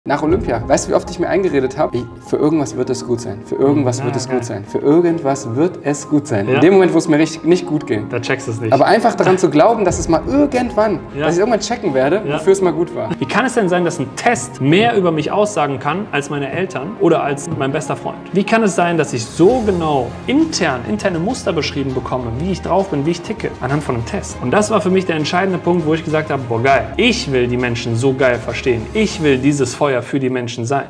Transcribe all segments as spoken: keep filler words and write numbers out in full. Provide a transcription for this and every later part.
Nach Olympia, weißt du, wie oft ich mir eingeredet habe, für irgendwas wird es gut sein, für irgendwas ja, wird es geil. gut sein, für irgendwas wird es gut sein. Ja. In dem Moment, wo es mir richtig nicht gut ging. Da checkst du es nicht. Aber einfach daran zu glauben, dass es mal irgendwann, ja. dass ich irgendwann checken werde, ja. wofür es mal gut war. Wie kann es denn sein, dass ein Test mehr über mich aussagen kann, als meine Eltern oder als mein bester Freund? Wie kann es sein, dass ich so genau intern, interne Muster beschrieben bekomme, wie ich drauf bin, wie ich ticke, anhand von einem Test? Und das war für mich der entscheidende Punkt, wo ich gesagt habe, boah geil, ich will die Menschen so geil verstehen. Ich will dieses Feuer für die Menschen sein.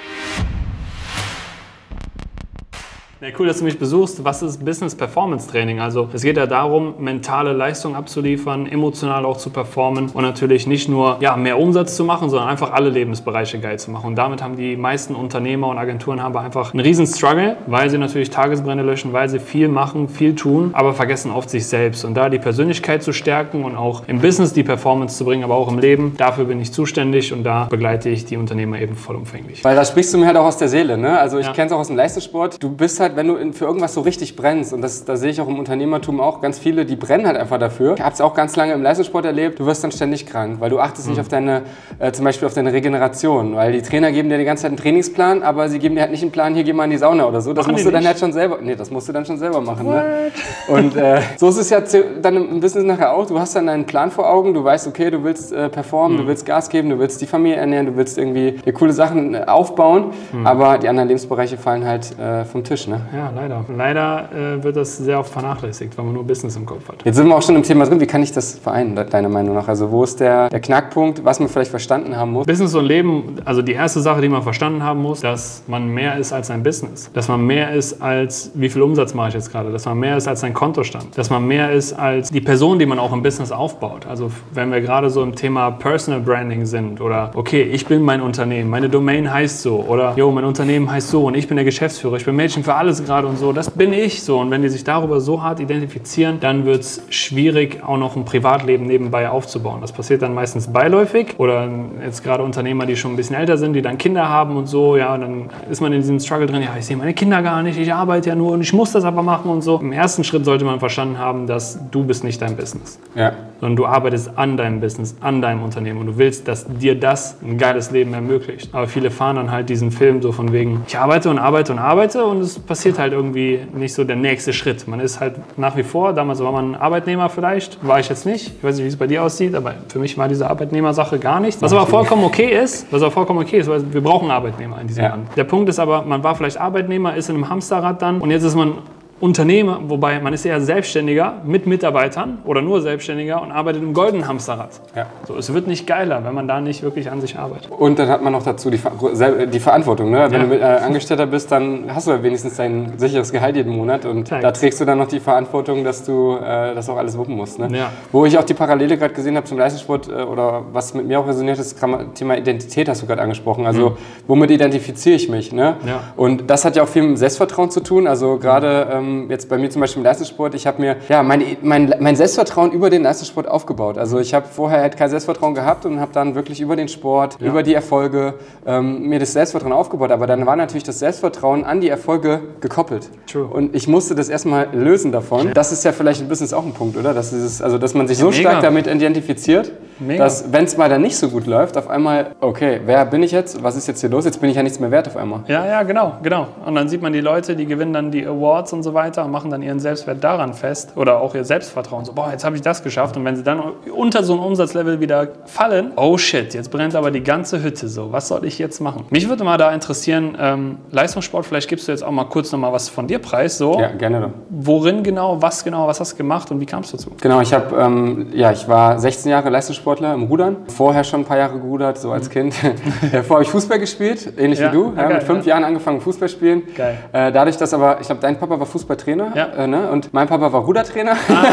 Ja, cool, dass du mich besuchst. Was ist Business Performance Training? Also es geht ja darum, mentale Leistung abzuliefern, emotional auch zu performen und natürlich nicht nur ja, mehr Umsatz zu machen, sondern einfach alle Lebensbereiche geil zu machen. Und damit haben die meisten Unternehmer und Agenturen haben einfach einen riesen Struggle, weil sie natürlich Tagesbrände löschen, weil sie viel machen, viel tun, aber vergessen oft sich selbst. Und da die Persönlichkeit zu stärken und auch im Business die Performance zu bringen, aber auch im Leben, dafür bin ich zuständig und da begleite ich die Unternehmer eben vollumfänglich. Weil da sprichst du mir halt auch aus der Seele, ne? Also ich ja. kenne es auch aus dem Leistungssport. Du bist halt, wenn du für irgendwas so richtig brennst, und das, da sehe ich auch im Unternehmertum auch ganz viele, die brennen halt einfach dafür. Ich habe es auch ganz lange im Leistungssport erlebt, du wirst dann ständig krank, weil du achtest mhm. nicht auf deine, äh, zum Beispiel auf deine Regeneration, weil die Trainer geben dir die ganze Zeit einen Trainingsplan, aber sie geben dir halt nicht einen Plan, hier geh mal in die Sauna oder so. Das machen musst du dann halt schon selber, nee, das musst du dann schon selber machen. Ne? Und äh, so ist es ja dann im Business nachher auch, du hast dann einen Plan vor Augen, du weißt, okay, du willst äh, performen, mhm. du willst Gas geben, du willst die Familie ernähren, du willst irgendwie dir coole Sachen äh, aufbauen, mhm. aber die anderen Lebensbereiche fallen halt äh, vom Tisch. Ne? Ja, leider. Leider äh, wird das sehr oft vernachlässigt, weil man nur Business im Kopf hat. Jetzt sind wir auch schon im Thema drin. Wie kann ich das vereinen, deiner Meinung nach? Also wo ist der, der Knackpunkt, was man vielleicht verstanden haben muss? Business und Leben, also die erste Sache, die man verstanden haben muss, dass man mehr ist als ein Business. Dass man mehr ist als, wie viel Umsatz mache ich jetzt gerade? Dass man mehr ist als ein Kontostand. Dass man mehr ist als die Person, die man auch im Business aufbaut. Also wenn wir gerade so im Thema Personal Branding sind oder okay, ich bin mein Unternehmen, meine Domain heißt so oder jo, mein Unternehmen heißt so und ich bin der Geschäftsführer, ich bin Mädchen für alles gerade und so. Das bin ich so. Und wenn die sich darüber so hart identifizieren, dann wird es schwierig, auch noch ein Privatleben nebenbei aufzubauen. Das passiert dann meistens beiläufig oder jetzt gerade Unternehmer, die schon ein bisschen älter sind, die dann Kinder haben und so, ja, und dann ist man in diesem Struggle drin, ja, ich sehe meine Kinder gar nicht, ich arbeite ja nur und ich muss das aber machen und so. Im ersten Schritt sollte man verstanden haben, dass du bist nicht dein Business. Ja. Sondern du arbeitest an deinem Business, an deinem Unternehmen und du willst, dass dir das ein geiles Leben ermöglicht. Aber viele fahren dann halt diesen Film so von wegen, ich arbeite und arbeite und arbeite und es passiert halt irgendwie nicht so der nächste Schritt. Man ist halt nach wie vor, damals war man Arbeitnehmer vielleicht, war ich jetzt nicht. Ich weiß nicht, wie es bei dir aussieht, aber für mich war diese Arbeitnehmersache gar nichts. Was aber vollkommen okay ist, was aber vollkommen okay ist, weil wir brauchen Arbeitnehmer in diesem ja. Land. Der Punkt ist aber, man war vielleicht Arbeitnehmer, ist in einem Hamsterrad dann und jetzt ist man Unternehmer, wobei man ist eher Selbstständiger mit Mitarbeitern oder nur Selbstständiger und arbeitet im goldenen Hamsterrad. Ja. So, es wird nicht geiler, wenn man da nicht wirklich an sich arbeitet. Und dann hat man noch dazu die, Ver die Verantwortung. Ne? Wenn ja. du äh, Angestellter bist, dann hast du ja wenigstens dein sicheres Gehalt jeden Monat und Thanks. Da trägst du dann noch die Verantwortung, dass du äh, das auch alles wuppen musst. Ne? Ja. Wo ich auch die Parallele gerade gesehen habe zum Leistungssport äh, oder was mit mir auch resoniert ist, das Thema Identität hast du gerade angesprochen. Also mhm. womit identifiziere ich mich? Ne? Ja. Und das hat ja auch viel mit Selbstvertrauen zu tun. Also gerade ähm, jetzt bei mir zum Beispiel im Leistungssport, ich habe mir ja, mein, mein, mein Selbstvertrauen über den Leistungssport aufgebaut. Also ich habe vorher halt kein Selbstvertrauen gehabt und habe dann wirklich über den Sport, ja. über die Erfolge ähm, mir das Selbstvertrauen aufgebaut. Aber dann war natürlich das Selbstvertrauen an die Erfolge gekoppelt. True. Und ich musste das erstmal lösen davon. Das ist ja vielleicht im Business auch ein Punkt, oder? Dass, dieses, also, dass man sich ja, so mega. stark damit identifiziert, mega. dass wenn es mal dann nicht so gut läuft, auf einmal, okay, wer bin ich jetzt? Was ist jetzt hier los? Jetzt bin ich ja nichts mehr wert auf einmal. Ja, ja, genau, genau. Und dann sieht man die Leute, die gewinnen dann die Awards und so weiter und machen dann ihren Selbstwert daran fest oder auch ihr Selbstvertrauen. So, boah, jetzt habe ich das geschafft. Und wenn sie dann unter so ein Umsatzlevel wieder fallen, oh shit, jetzt brennt aber die ganze Hütte so. Was soll ich jetzt machen? Mich würde mal da interessieren, ähm, Leistungssport, vielleicht gibst du jetzt auch mal kurz noch mal was von dir preis. So. Ja, gerne. Doch. Worin genau, was genau, was hast du gemacht und wie kamst du dazu? Genau, ich habe, ähm, ja, ich war sechzehn Jahre Leistungssportler im Rudern. Vorher schon ein paar Jahre gerudert, so als Kind. Davor habe ich Fußball gespielt, ähnlich ja, wie du. Ja, geil, mit fünf ja. Jahren angefangen Fußball spielen. Geil. Äh, dadurch, dass aber, ich glaube, dein Papa war Fußballtrainer. Ja. Äh, ne? Und mein Papa war Rudertrainer.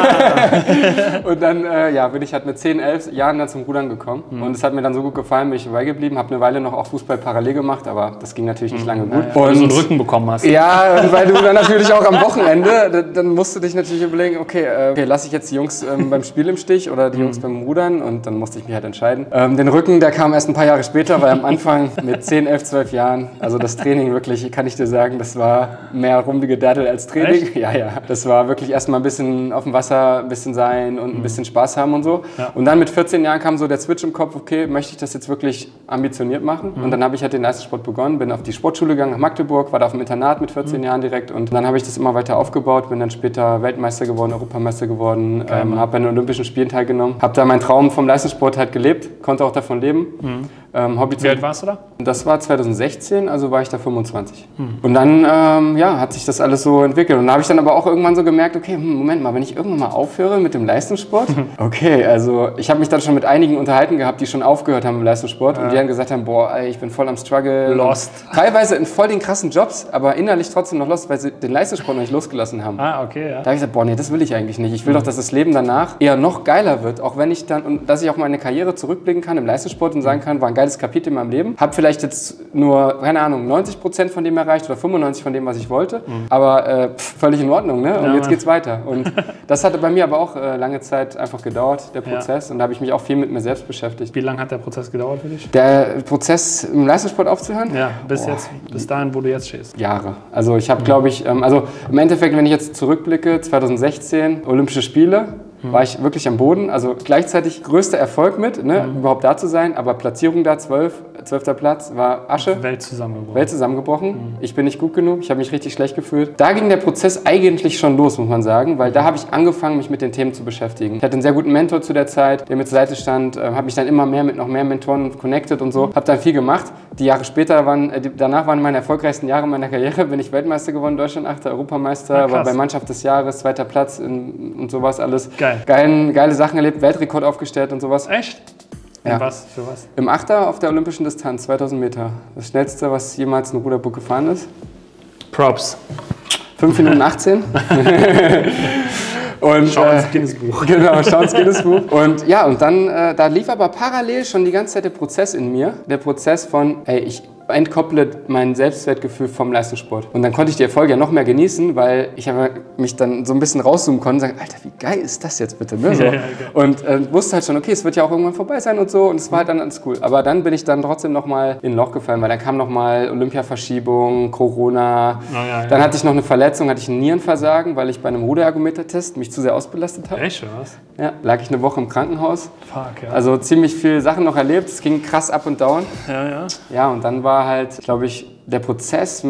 Ah. Und dann äh, ja, bin ich halt mit zehn, elf Jahren dann zum Rudern gekommen. Mhm. Und es hat mir dann so gut gefallen, bin ich beigeblieben. Habe eine Weile noch auch Fußball parallel gemacht, aber das ging natürlich nicht lange gut. Ja, ja. Und weil du so einen Rücken bekommen hast. Ja, und weil du dann natürlich auch am Wochenende, dann musst du dich natürlich überlegen, okay, äh, okay lasse ich jetzt die Jungs ähm, beim Spiel im Stich oder die mhm. Jungs beim Rudern? Und dann musste ich mich halt entscheiden. Ähm, den Rücken, der kam erst ein paar Jahre später, weil am Anfang mit zehn, elf, zwölf Jahren, also das Training wirklich, kann ich dir sagen, das war mehr rumgedaddelt als Training. Training. Ja, ja. Das war wirklich erstmal ein bisschen auf dem Wasser, ein bisschen sein und ein Mhm. bisschen Spaß haben und so. Ja. Und dann mit vierzehn Jahren kam so der Switch im Kopf, okay, möchte ich das jetzt wirklich ambitioniert machen? Mhm. Und dann habe ich halt den Leistungssport begonnen, bin auf die Sportschule gegangen nach Magdeburg, war da auf dem Internat mit vierzehn mhm. Jahren direkt und dann habe ich das immer weiter aufgebaut, bin dann später Weltmeister geworden, Europameister geworden, ähm, habe bei den Olympischen Spielen teilgenommen, habe da meinen Traum vom Leistungssport halt gelebt, konnte auch davon leben. Mhm. Ähm, Hobby Wie alt warst du da? Das war zweitausendsechzehn, also war ich da fünfundzwanzig. Hm. Und dann ähm, ja, hat sich das alles so entwickelt. Und da habe ich dann aber auch irgendwann so gemerkt, okay, hm, Moment mal, wenn ich irgendwann mal aufhöre mit dem Leistungssport, okay, also ich habe mich dann schon mit einigen unterhalten gehabt, die schon aufgehört haben im Leistungssport ja. und die dann gesagt haben, boah, ey, ich bin voll am Struggle. Lost. Teilweise in voll den krassen Jobs, aber innerlich trotzdem noch lost, weil sie den Leistungssport noch nicht losgelassen haben. Ah, okay, ja. Da habe ich gesagt, boah, nee, das will ich eigentlich nicht. Ich will mhm. doch, dass das Leben danach eher noch geiler wird, auch wenn ich dann, und dass ich auch meine Karriere zurückblicken kann im Leistungssport und sagen kann, war ein geiles Kapitel in meinem Leben. Habe vielleicht jetzt nur, keine Ahnung, neunzig Prozent von dem erreicht oder fünfundneunzig von dem, was ich wollte. Mhm. Aber äh, pff, völlig in Ordnung, ne? Und ja, jetzt geht's weiter. Und das hatte bei mir aber auch äh, lange Zeit einfach gedauert, der Prozess. Ja. Und da habe ich mich auch viel mit mir selbst beschäftigt. Wie lange hat der Prozess gedauert für dich? Der Prozess im Leistungssport aufzuhören? Ja, bis, jetzt, bis dahin, wo du jetzt stehst. Jahre. Also ich habe, mhm. glaube ich, ähm, also im Endeffekt, wenn ich jetzt zurückblicke, zweitausendsechzehn, Olympische Spiele, war ich wirklich am Boden, also gleichzeitig größter Erfolg mit, ne, mhm. überhaupt da zu sein, aber Platzierung da, zwölf, zwölfter Platz, war Asche. Welt zusammengebrochen. Welt zusammengebrochen. Mhm. Ich bin nicht gut genug, ich habe mich richtig schlecht gefühlt. Da ging der Prozess eigentlich schon los, muss man sagen, weil da habe ich angefangen, mich mit den Themen zu beschäftigen. Ich hatte einen sehr guten Mentor zu der Zeit, der mir zur Seite stand, äh, habe mich dann immer mehr mit noch mehr Mentoren connected und so, habe dann viel gemacht. Die Jahre später waren, äh, die, danach waren meine erfolgreichsten Jahre meiner Karriere, bin ich Weltmeister geworden, Deutschland-Achter, Europameister, ah, war bei Mannschaft des Jahres, zweiter Platz in, und sowas alles. Geil. Geilen, geile Sachen erlebt, Weltrekord aufgestellt und sowas. Echt? Ja. In was? Für was? Im Achter auf der olympischen Distanz, zweitausend Meter. Das schnellste, was jemals ein Ruderboot gefahren ist. Props. fünf Minuten achtzehn. Und, schau ins Guinness-Buch. Genau, schau ins Guinness-Buch. Und ja, und dann, äh, da lief aber parallel schon die ganze Zeit der Prozess in mir. Der Prozess von, ey, ich entkopple mein Selbstwertgefühl vom Leistungssport. Und dann konnte ich die Erfolge ja noch mehr genießen, weil ich mich dann so ein bisschen rauszoomen konnte und sagen, Alter, wie geil ist das jetzt bitte? Ne? So. Ja, ja, okay. Und äh, wusste halt schon, okay, es wird ja auch irgendwann vorbei sein und so. Und es war halt dann alles cool. Aber dann bin ich dann trotzdem nochmal in ein Loch gefallen, weil dann kam nochmal Olympiaverschiebung, Corona. Oh, ja, ja. Dann hatte ich noch eine Verletzung, hatte ich ein Nierenversagen, weil ich bei einem Ruderergometer-Test mich zu sehr ausbelastet habe. Echt, was? Ja, lag ich eine Woche im Krankenhaus. Fuck, ja. Also ziemlich viele Sachen noch erlebt. Es ging krass up und down. Ja, ja. Ja, und dann war halt, glaube ich, der Prozess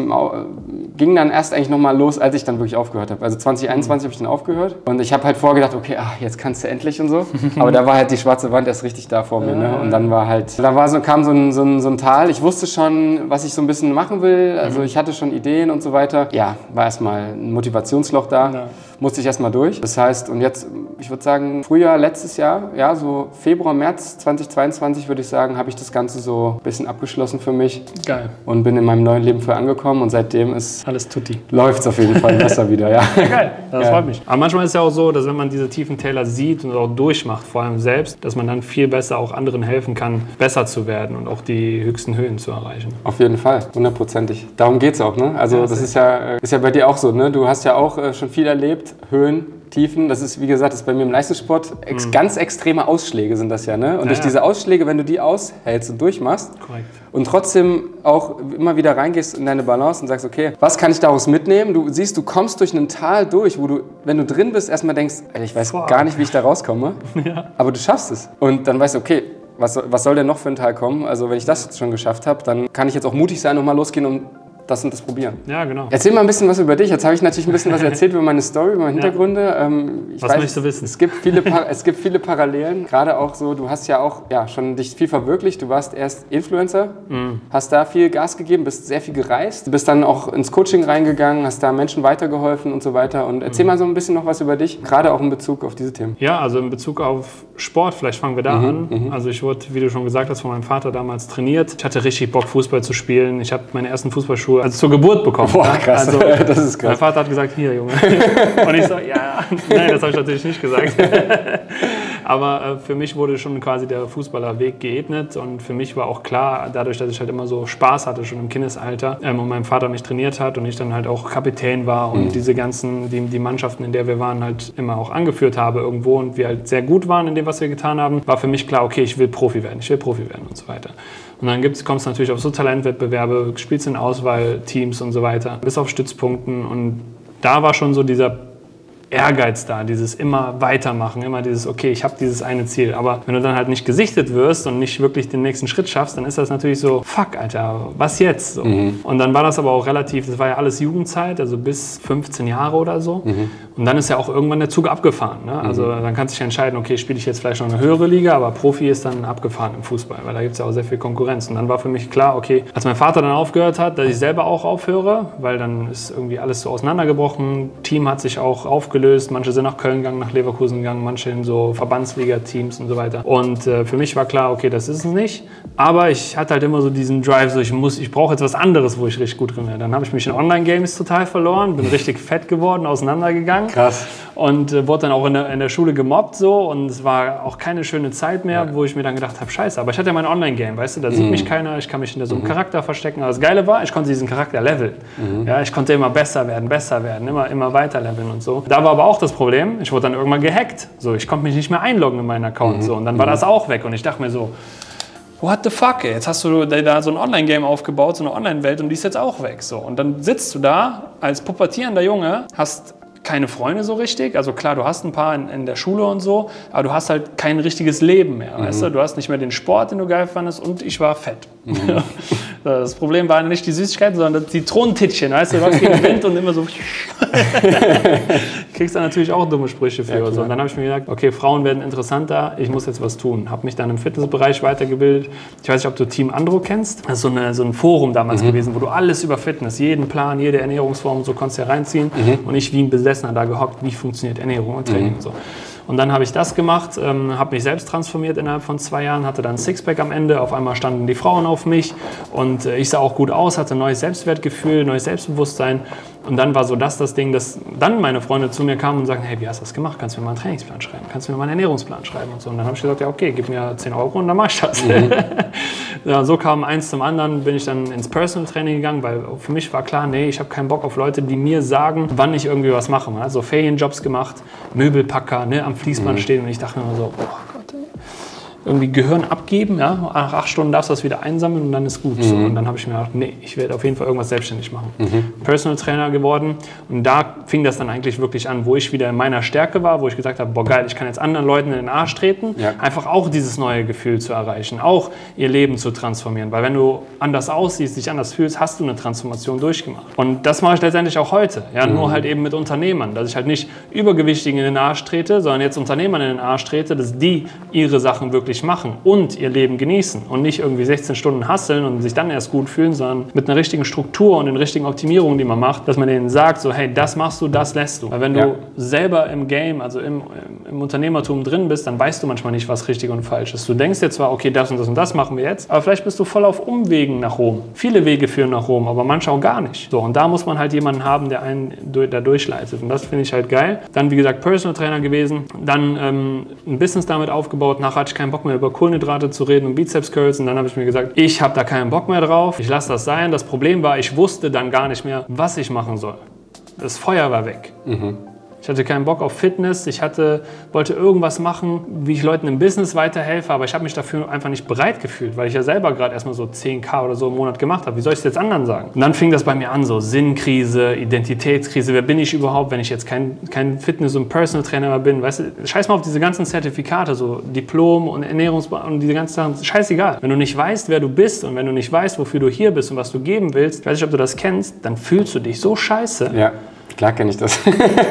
ging dann erst eigentlich nochmal los, als ich dann wirklich aufgehört habe. Also zwanzig einundzwanzig mhm. habe ich dann aufgehört und ich habe halt vorgedacht, okay, ach, jetzt kannst du endlich und so. Aber da war halt die schwarze Wand erst richtig da vor mir. Ne? Und dann war halt, da war so, kam so ein, so, ein, so ein Tal. Ich wusste schon, was ich so ein bisschen machen will. Also ich hatte schon Ideen und so weiter. Ja, war erstmal ein Motivationsloch da. Ja. Musste ich erstmal durch. Das heißt, und jetzt, ich würde sagen, Frühjahr letztes Jahr, ja, so Februar, März zweitausendzweiundzwanzig würde ich sagen, habe ich das Ganze so ein bisschen abgeschlossen für mich. Geil. Und bin in meinem neuen Leben für angekommen und seitdem ist alles tutti. Läuft es auf jeden Fall besser wieder, ja. Ja, geil, das ja. freut mich. Aber manchmal ist es ja auch so, dass wenn man diese tiefen Täler sieht und auch durchmacht, vor allem selbst, dass man dann viel besser auch anderen helfen kann, besser zu werden und auch die höchsten Höhen zu erreichen. Auf jeden Fall, hundertprozentig. Darum geht es auch, ne? Also ja, das ist ja, ist ja bei dir auch so, ne? Du hast ja auch schon viel erlebt, Höhen, Tiefen. Das ist, wie gesagt, das ist bei mir im Leistungssport ex- mhm. ganz extreme Ausschläge sind das ja, ne? Und ja, durch ja. diese Ausschläge, wenn du die aushältst und durchmachst Korrekt. Und trotzdem auch immer wieder reingehst in deine Balance und sagst, okay, was kann ich daraus mitnehmen? Du siehst, du kommst durch ein Tal durch, wo du, wenn du drin bist, erstmal denkst, ich weiß Boah. gar nicht, wie ich da rauskomme, ja. aber du schaffst es. Und dann weißt du, okay, was, was soll denn noch für ein Tal kommen? Also wenn ich das jetzt schon geschafft habe, dann kann ich jetzt auch mutig sein und mal losgehen und das und das probieren. Ja, genau. Erzähl mal ein bisschen was über dich. Jetzt habe ich natürlich ein bisschen was erzählt über meine Story, über meine Hintergründe. Ja. Ähm, ich was weiß, möchtest du wissen? Es gibt viele, es gibt viele Parallelen. Gerade auch so, du hast ja auch ja, schon dich viel verwirklicht. Du warst erst Influencer, mm. hast da viel Gas gegeben, bist sehr viel gereist, bist dann auch ins Coaching reingegangen, hast da Menschen weitergeholfen und so weiter. Und erzähl mm. mal so ein bisschen noch was über dich, gerade auch in Bezug auf diese Themen. Ja, also in Bezug auf Sport, vielleicht fangen wir da mhm, an. Mhm. Also ich wurde, wie du schon gesagt hast, von meinem Vater damals trainiert. Ich hatte richtig Bock, Fußball zu spielen. Ich habe meine ersten Fußballschuhe also zur Geburt bekommen. Boah, krass. Also, das ist krass. Mein Vater hat gesagt, hier, Junge. Und ich so, ja, nein, das habe ich natürlich nicht gesagt. Aber äh, für mich wurde schon quasi der Fußballerweg geebnet und für mich war auch klar, dadurch, dass ich halt immer so Spaß hatte, schon im Kindesalter ähm, und mein Vater mich trainiert hat und ich dann halt auch Kapitän war und mhm. diese ganzen, die, die Mannschaften, in der wir waren, halt immer auch angeführt habe irgendwo und wir halt sehr gut waren in dem, was wir getan haben, war für mich klar, okay, ich will Profi werden, ich will Profi werden und so weiter. Und dann kommt es natürlich auf so Talentwettbewerbe, spielst in Auswahlteams und so weiter, bis auf Stützpunkten und da war schon so dieser Ehrgeiz da, dieses immer weitermachen, immer dieses, okay, ich habe dieses eine Ziel. Aber wenn du dann halt nicht gesichtet wirst und nicht wirklich den nächsten Schritt schaffst, dann ist das natürlich so, fuck, Alter, was jetzt? So. Mhm. Und dann war das aber auch relativ, das war ja alles Jugendzeit, also bis fünfzehn Jahre oder so. Mhm. Und dann ist ja auch irgendwann der Zug abgefahren. Ne? Also mhm. dann kannst du dich entscheiden, okay, spiele ich jetzt vielleicht noch eine höhere Liga, aber Profi ist dann abgefahren im Fußball, weil da gibt es ja auch sehr viel Konkurrenz. Und dann war für mich klar, okay, als mein Vater dann aufgehört hat, dass ich selber auch aufhöre, weil dann ist irgendwie alles so auseinandergebrochen, Team hat sich auch aufgelöst, manche sind nach Köln gegangen, nach Leverkusen gegangen, manche in so Verbandsliga-Teams und so weiter. Und äh, für mich war klar, okay, das ist es nicht. Aber ich hatte halt immer so diesen Drive, so ich muss, ich brauche jetzt was anderes, wo ich richtig gut drin bin. Dann habe ich mich in Online-Games total verloren, bin richtig fett geworden, auseinandergegangen. Krass. Und äh, wurde dann auch in der, in der Schule gemobbt so und es war auch keine schöne Zeit mehr, ja. wo ich mir dann gedacht habe, scheiße, aber ich hatte ja mein Online-Game, weißt du, da sieht mhm. mich keiner, ich kann mich hinter so einem mhm. Charakter verstecken. Aber das Geile war, ich konnte diesen Charakter leveln. Mhm. Ja, ich konnte immer besser werden, besser werden, immer, immer weiter leveln und so. Da war aber auch das Problem, ich wurde dann irgendwann gehackt. So, ich konnte mich nicht mehr einloggen in meinen Account. Mhm. So, und dann war das auch weg und ich dachte mir so, what the fuck, ey? Jetzt hast du da so ein Online-Game aufgebaut, so eine Online-Welt und die ist jetzt auch weg. So. Und dann sitzt du da als pubertierender Junge, hast keine Freunde so richtig, also klar, du hast ein paar in, in der Schule und so, aber du hast halt kein richtiges Leben mehr, mhm. weißt du? Du hast nicht mehr den Sport, den du geil fandest und ich war fett. Mhm. Das Problem waren nicht die Süßigkeiten, sondern das Zitronentittchen, weißt du, du läufst gegen den Wind und immer so kriegst dann natürlich auch dumme Sprüche für. Ja, so. Und dann habe ich mir gedacht, okay, Frauen werden interessanter, ich muss jetzt was tun. Habe mich dann im Fitnessbereich weitergebildet. Ich weiß nicht, ob du Team Andro kennst. Das ist so, eine, so ein Forum damals mhm. gewesen, wo du alles über Fitness, jeden Plan, jede Ernährungsform, so konntest du ja reinziehen. Mhm. Und ich wie ein Besessener da gehockt, wie funktioniert Ernährung und Training mhm. und so. Und dann habe ich das gemacht, ähm, habe mich selbst transformiert innerhalb von zwei Jahren, hatte dann ein Sixpack am Ende, auf einmal standen die Frauen auf mich und äh, ich sah auch gut aus, hatte ein neues Selbstwertgefühl, neues Selbstbewusstsein. Und dann war so das das Ding, dass dann meine Freunde zu mir kamen und sagten, hey, wie hast du das gemacht? Kannst du mir mal einen Trainingsplan schreiben? Kannst du mir mal einen Ernährungsplan schreiben? Und so. Und dann habe ich gesagt, ja okay, gib mir zehn Euro und dann mache ich das. Mhm. Ja, so kam eins zum anderen, bin ich dann ins Personal Training gegangen, weil für mich war klar, nee, ich habe keinen Bock auf Leute, die mir sagen, wann ich irgendwie was mache. Man hat so Ferienjobs gemacht, Möbelpacker, ne, am Fließband mhm. stehen und ich dachte mir immer so, oh Gott, ey. Irgendwie Gehirn abgeben, ja? Nach acht Stunden darfst du das wieder einsammeln und dann ist gut. Mhm. So. Und dann habe ich mir gedacht, nee, ich werde auf jeden Fall irgendwas selbstständig machen. Mhm. Personal Trainer geworden und da fing das dann eigentlich wirklich an, wo ich wieder in meiner Stärke war, wo ich gesagt habe, boah geil, ich kann jetzt anderen Leuten in den Arsch treten, ja. einfach auch dieses neue Gefühl zu erreichen, auch ihr Leben zu transformieren. Weil wenn du anders aussiehst, dich anders fühlst, hast du eine Transformation durchgemacht. Und das mache ich letztendlich auch heute, ja? Mhm. nur halt eben mit Unternehmern, dass ich halt nicht Übergewichtigen in den Arsch trete, sondern jetzt Unternehmern in den Arsch trete, dass die ihre Sachen wirklich machen und ihr Leben genießen und nicht irgendwie sechzehn Stunden hustlen und sich dann erst gut fühlen, sondern mit einer richtigen Struktur und den richtigen Optimierungen, die man macht, dass man denen sagt, so hey, das machst du, das lässt du. Weil wenn ja. du selber im Game, also im, im Unternehmertum drin bist, dann weißt du manchmal nicht, was richtig und falsch ist. Du denkst jetzt zwar, okay, das und das und das machen wir jetzt, aber vielleicht bist du voll auf Umwegen nach Rom. Viele Wege führen nach Rom, aber manche auch gar nicht. So, und da muss man halt jemanden haben, der einen da durchleitet und das finde ich halt geil. Dann, wie gesagt, Personal Trainer gewesen, dann ähm, ein Business damit aufgebaut, nachher hatte ich keinen Bock mehr über Kohlenhydrate zu reden und Bizeps Curls und dann habe ich mir gesagt, ich habe da keinen Bock mehr drauf, ich lasse das sein. Das Problem war, ich wusste dann gar nicht mehr, was ich machen soll. Das Feuer war weg. Mhm. Ich hatte keinen Bock auf Fitness, ich hatte, wollte irgendwas machen, wie ich Leuten im Business weiterhelfe, aber ich habe mich dafür einfach nicht bereit gefühlt, weil ich ja selber gerade erstmal so zehn K oder so im Monat gemacht habe. Wie soll ich es jetzt anderen sagen? Und dann fing das bei mir an, so Sinnkrise, Identitätskrise, wer bin ich überhaupt, wenn ich jetzt kein, kein Fitness- und Personal Trainer mehr bin? Weißt du, scheiß mal auf diese ganzen Zertifikate, so Diplom und Ernährungsberatung und diese ganzen Sachen, scheißegal. Wenn du nicht weißt, wer du bist und wenn du nicht weißt, wofür du hier bist und was du geben willst, ich weiß nicht, ob du das kennst, dann fühlst du dich so scheiße. Ja. Klar kenne ich das.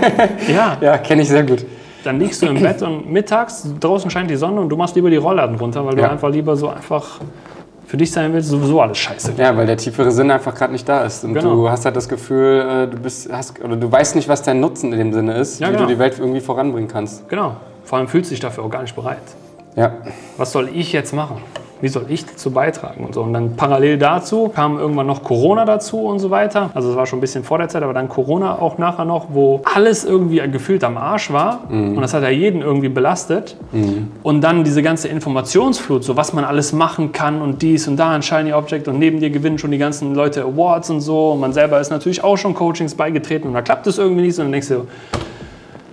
Ja, ja kenne ich sehr gut. Dann liegst du im Bett und mittags, draußen scheint die Sonne und du machst lieber die Rollladen runter, weil du ja. einfach lieber so einfach für dich sein willst, sowieso alles scheiße. Ja, weil der tiefere Sinn einfach gerade nicht da ist. Und genau. du hast halt das Gefühl, du bist, hast, oder du weißt nicht, was dein Nutzen in dem Sinne ist, ja, wie genau. du die Welt irgendwie voranbringen kannst. Genau. Vor allem fühlst du dich dafür auch gar nicht bereit. Ja. Was soll ich jetzt machen? Wie soll ich dazu beitragen und so. Und dann parallel dazu kam irgendwann noch Corona dazu und so weiter. Also es war schon ein bisschen vor der Zeit, aber dann Corona auch nachher noch, wo alles irgendwie gefühlt am Arsch war. Mhm. Und das hat ja jeden irgendwie belastet. Mhm. Und dann diese ganze Informationsflut, so was man alles machen kann und dies und da ein Shiny Object und neben dir gewinnen schon die ganzen Leute Awards und so. Und man selber ist natürlich auch schon Coachings beigetreten und da klappt es irgendwie nicht. Und dann denkst du,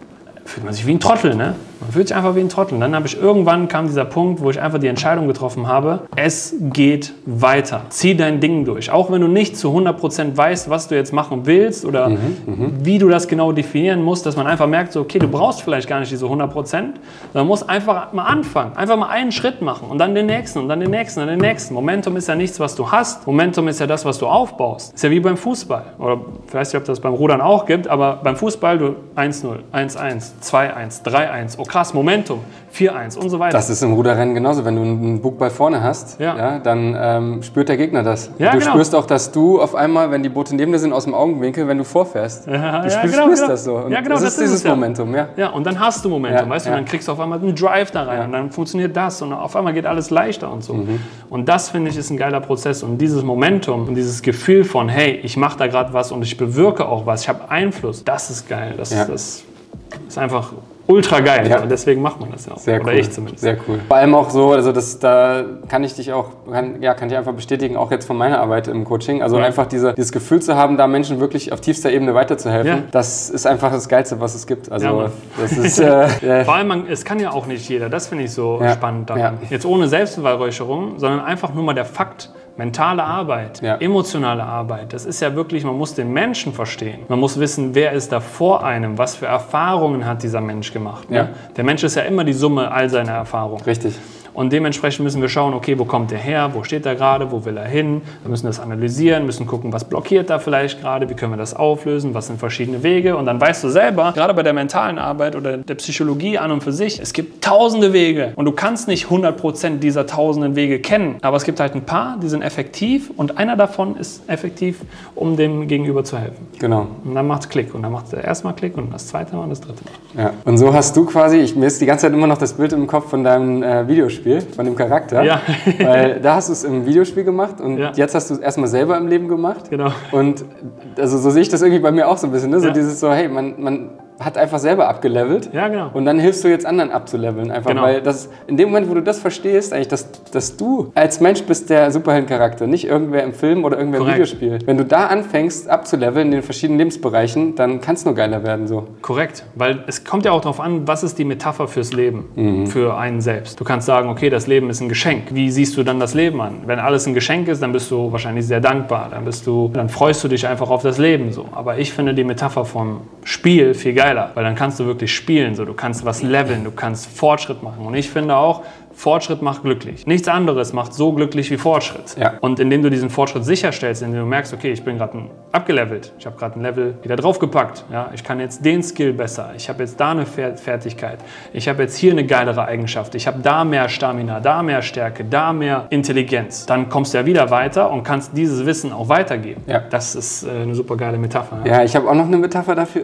fühlt man sich wie ein Trottel, ne? Man fühlt sich einfach wie ein Trottel. Und dann habe ich irgendwann kam dieser Punkt, wo ich einfach die Entscheidung getroffen habe, es geht weiter. Zieh dein Ding durch. Auch wenn du nicht zu hundert Prozent weißt, was du jetzt machen willst oder mhm, wie du das genau definieren musst, dass man einfach merkt, so, okay, du brauchst vielleicht gar nicht diese hundert Prozent, sondern musst einfach mal anfangen. Einfach mal einen Schritt machen und dann den nächsten und dann den nächsten und den nächsten. Momentum ist ja nichts, was du hast. Momentum ist ja das, was du aufbaust. Ist ja wie beim Fußball. Oder ich weiß nicht, ob das beim Rudern auch gibt, aber beim Fußball, du eins null, eins eins, zwei eins, drei eins. Oh krass, Momentum, vier eins und so weiter. Das ist im Ruderrennen genauso. Wenn du einen Bugball vorne hast, ja. Ja, dann ähm, spürt der Gegner das. Ja, du genau. spürst auch, dass du auf einmal, wenn die Boote neben dir sind, aus dem Augenwinkel, wenn du vorfährst. Ja, du ja, spürst, genau, spürst genau. das so. Und ja, genau, das, das ist dieses es, ja. Momentum. Ja. Ja, und dann hast du Momentum, ja, weißt du, ja. und dann kriegst du auf einmal einen Drive da rein ja. und dann funktioniert das und auf einmal geht alles leichter und so. Mhm. Und das, finde ich, ist ein geiler Prozess. Und dieses Momentum und dieses Gefühl von, hey, ich mache da gerade was und ich bewirke auch was, ich habe Einfluss, das ist geil. Das, ja. das ist einfach ultra geil. Ja. Und deswegen macht man das ja auch. Sehr Oder cool. ich zumindest. Sehr cool. Vor allem auch so, also das, da kann ich dich auch, kann, ja, kann ich einfach bestätigen, auch jetzt von meiner Arbeit im Coaching. Also ja. einfach diese, dieses Gefühl zu haben, da Menschen wirklich auf tiefster Ebene weiterzuhelfen, ja. das ist einfach das Geilste, was es gibt. Also ja, das ist, äh, vor allem, man, es kann ja auch nicht jeder. Das finde ich so ja. spannend daran. Ja. Jetzt ohne Selbstbeweihräucherung, sondern einfach nur mal der Fakt, mentale Arbeit, ja. emotionale Arbeit, das ist ja wirklich, man muss den Menschen verstehen. Man muss wissen, wer ist da vor einem, was für Erfahrungen hat dieser Mensch gemacht. Ne? Ja. Der Mensch ist ja immer die Summe all seiner Erfahrungen. Richtig. Und dementsprechend müssen wir schauen, okay, wo kommt der her, wo steht er gerade, wo will er hin? Wir müssen das analysieren, müssen gucken, was blockiert da vielleicht gerade, wie können wir das auflösen, was sind verschiedene Wege. Und dann weißt du selber, gerade bei der mentalen Arbeit oder der Psychologie an und für sich, es gibt tausende Wege. Und du kannst nicht hundert Prozent dieser tausenden Wege kennen. Aber es gibt halt ein paar, die sind effektiv und einer davon ist effektiv, um dem Gegenüber zu helfen. Genau. Und dann macht es Klick. Und dann macht es erst mal Klick und das zweite Mal und das dritte Mal. Ja. Und so hast du quasi, ich, mir ist die ganze Zeit immer noch das Bild im Kopf von deinem äh, Videospiel. Von dem Charakter, ja. weil da hast du es im Videospiel gemacht und ja. jetzt hast du es erstmal selber im Leben gemacht. Genau. Und also so sehe ich das irgendwie bei mir auch so ein bisschen, ne? So ja. dieses so, hey, man, man hat einfach selber abgelevelt ja, genau. und dann hilfst du jetzt anderen abzuleveln. Einfach, genau. weil das, in dem Moment, wo du das verstehst, eigentlich, dass, dass du als Mensch bist der Superheldencharakter, nicht irgendwer im Film oder irgendwer Korrekt. Im Videospiel. Wenn du da anfängst abzuleveln in den verschiedenen Lebensbereichen, dann kann es nur geiler werden. So. Korrekt, weil es kommt ja auch darauf an, was ist die Metapher fürs Leben, mhm. für einen selbst. Du kannst sagen, okay, das Leben ist ein Geschenk. Wie siehst du dann das Leben an? Wenn alles ein Geschenk ist, dann bist du wahrscheinlich sehr dankbar. Dann, bist du, dann freust du dich einfach auf das Leben. So. Aber ich finde die Metapher vom Spiel viel geiler, weil dann kannst du wirklich spielen, so. Du kannst was leveln, du kannst Fortschritt machen. Und ich finde auch, Fortschritt macht glücklich. Nichts anderes macht so glücklich wie Fortschritt. Ja. Und indem du diesen Fortschritt sicherstellst, indem du merkst, okay, ich bin gerade abgelevelt, ich habe gerade ein Level wieder draufgepackt, ja, ich kann jetzt den Skill besser, ich habe jetzt da eine Fertigkeit, ich habe jetzt hier eine geilere Eigenschaft, ich habe da mehr Stamina, da mehr Stärke, da mehr Intelligenz. Dann kommst du ja wieder weiter und kannst dieses Wissen auch weitergeben. Ja. Das ist äh, eine super geile Metapher. Ja, ich habe auch noch eine Metapher dafür.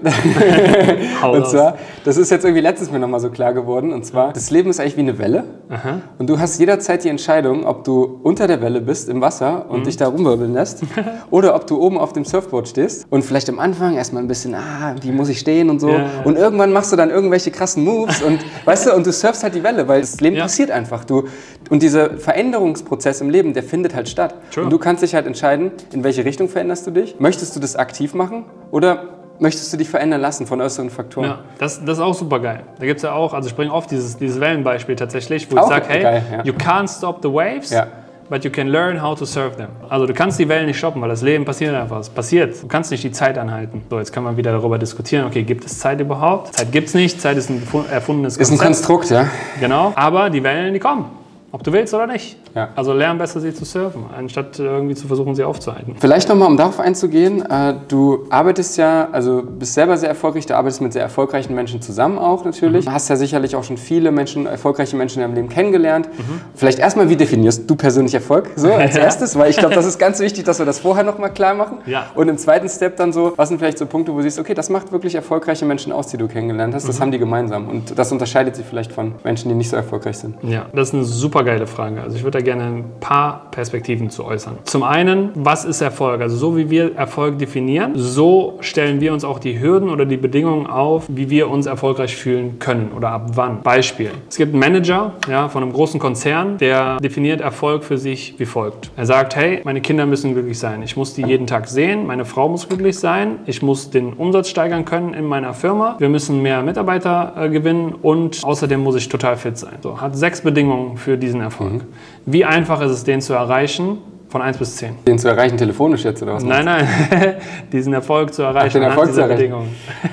Und zwar, das ist jetzt irgendwie letztens mir nochmal so klar geworden, und zwar, das Leben ist eigentlich wie eine Welle. Aha. Und du hast jederzeit die Entscheidung, ob du unter der Welle bist im Wasser und mhm. dich da rumwirbeln lässt oder ob du oben auf dem Surfboard stehst und vielleicht am Anfang erstmal ein bisschen, ah, wie muss ich stehen und so. Ja, ja. Und irgendwann machst du dann irgendwelche krassen Moves und weißt du, und du surfst halt die Welle, weil das Leben ja. passiert einfach. Du, und dieser Veränderungsprozess im Leben, der findet halt statt. True. Und du kannst dich halt entscheiden, in welche Richtung veränderst du dich. Möchtest du das aktiv machen oder möchtest du dich verändern lassen von äußeren Faktoren? Ja, das, das ist auch super geil. Da gibt es ja auch, also ich bringe oft dieses, dieses Wellenbeispiel tatsächlich, wo auch ich sage, hey, geil, ja. you can't stop the waves, ja. but you can learn how to surf them. Also du kannst die Wellen nicht stoppen, weil das Leben passiert einfach. Es passiert. Du kannst nicht die Zeit anhalten. So, jetzt kann man wieder darüber diskutieren, okay, gibt es Zeit überhaupt? Zeit gibt es nicht. Zeit ist ein erfundenes Konzept. Ist ein Konstrukt, ja. Genau. Aber die Wellen, die kommen. Ob du willst oder nicht. Ja. Also lern besser, sie zu surfen, anstatt irgendwie zu versuchen, sie aufzuhalten. Vielleicht nochmal, um darauf einzugehen. Du arbeitest ja, also bist selber sehr erfolgreich, du arbeitest mit sehr erfolgreichen Menschen zusammen auch natürlich. Du mhm. hast ja sicherlich auch schon viele Menschen, erfolgreiche Menschen in deinem Leben kennengelernt. Mhm. Vielleicht erstmal, wie definierst du persönlich Erfolg? So als erstes, weil ich glaube, das ist ganz wichtig, dass wir das vorher nochmal klar machen. Ja. Und im zweiten Step dann so, was sind vielleicht so Punkte, wo du siehst, okay, das macht wirklich erfolgreiche Menschen aus, die du kennengelernt hast. Das mhm. haben die gemeinsam. Und das unterscheidet sie vielleicht von Menschen, die nicht so erfolgreich sind. Ja, das ist eine super geile Frage. Also ich würde da gerne ein paar Perspektiven zu äußern. Zum einen, was ist Erfolg? Also so wie wir Erfolg definieren, so stellen wir uns auch die Hürden oder die Bedingungen auf, wie wir uns erfolgreich fühlen können oder ab wann. Beispiel. Es gibt einen Manager ja, von einem großen Konzern, der definiert Erfolg für sich wie folgt. Er sagt, hey, meine Kinder müssen glücklich sein. Ich muss die jeden Tag sehen. Meine Frau muss glücklich sein. Ich muss den Umsatz steigern können in meiner Firma. Wir müssen mehr Mitarbeiter äh, gewinnen und außerdem muss ich total fit sein. So, hat sechs Bedingungen für diesen Erfolg. Mhm. Wie einfach ist es, den zu erreichen? Von eins bis zehn. Den zu erreichen telefonisch jetzt oder was? Nein, nein. Diesen Erfolg zu erreichen. Ach, den Erfolg zu erreichen. Bedingungen.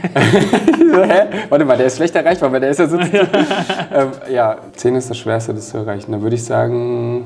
Hä? Warte mal, der ist schlecht erreichbar, weil der ist ja so. ähm, ja, zehn ist das Schwerste, das zu erreichen. Dann würde ich sagen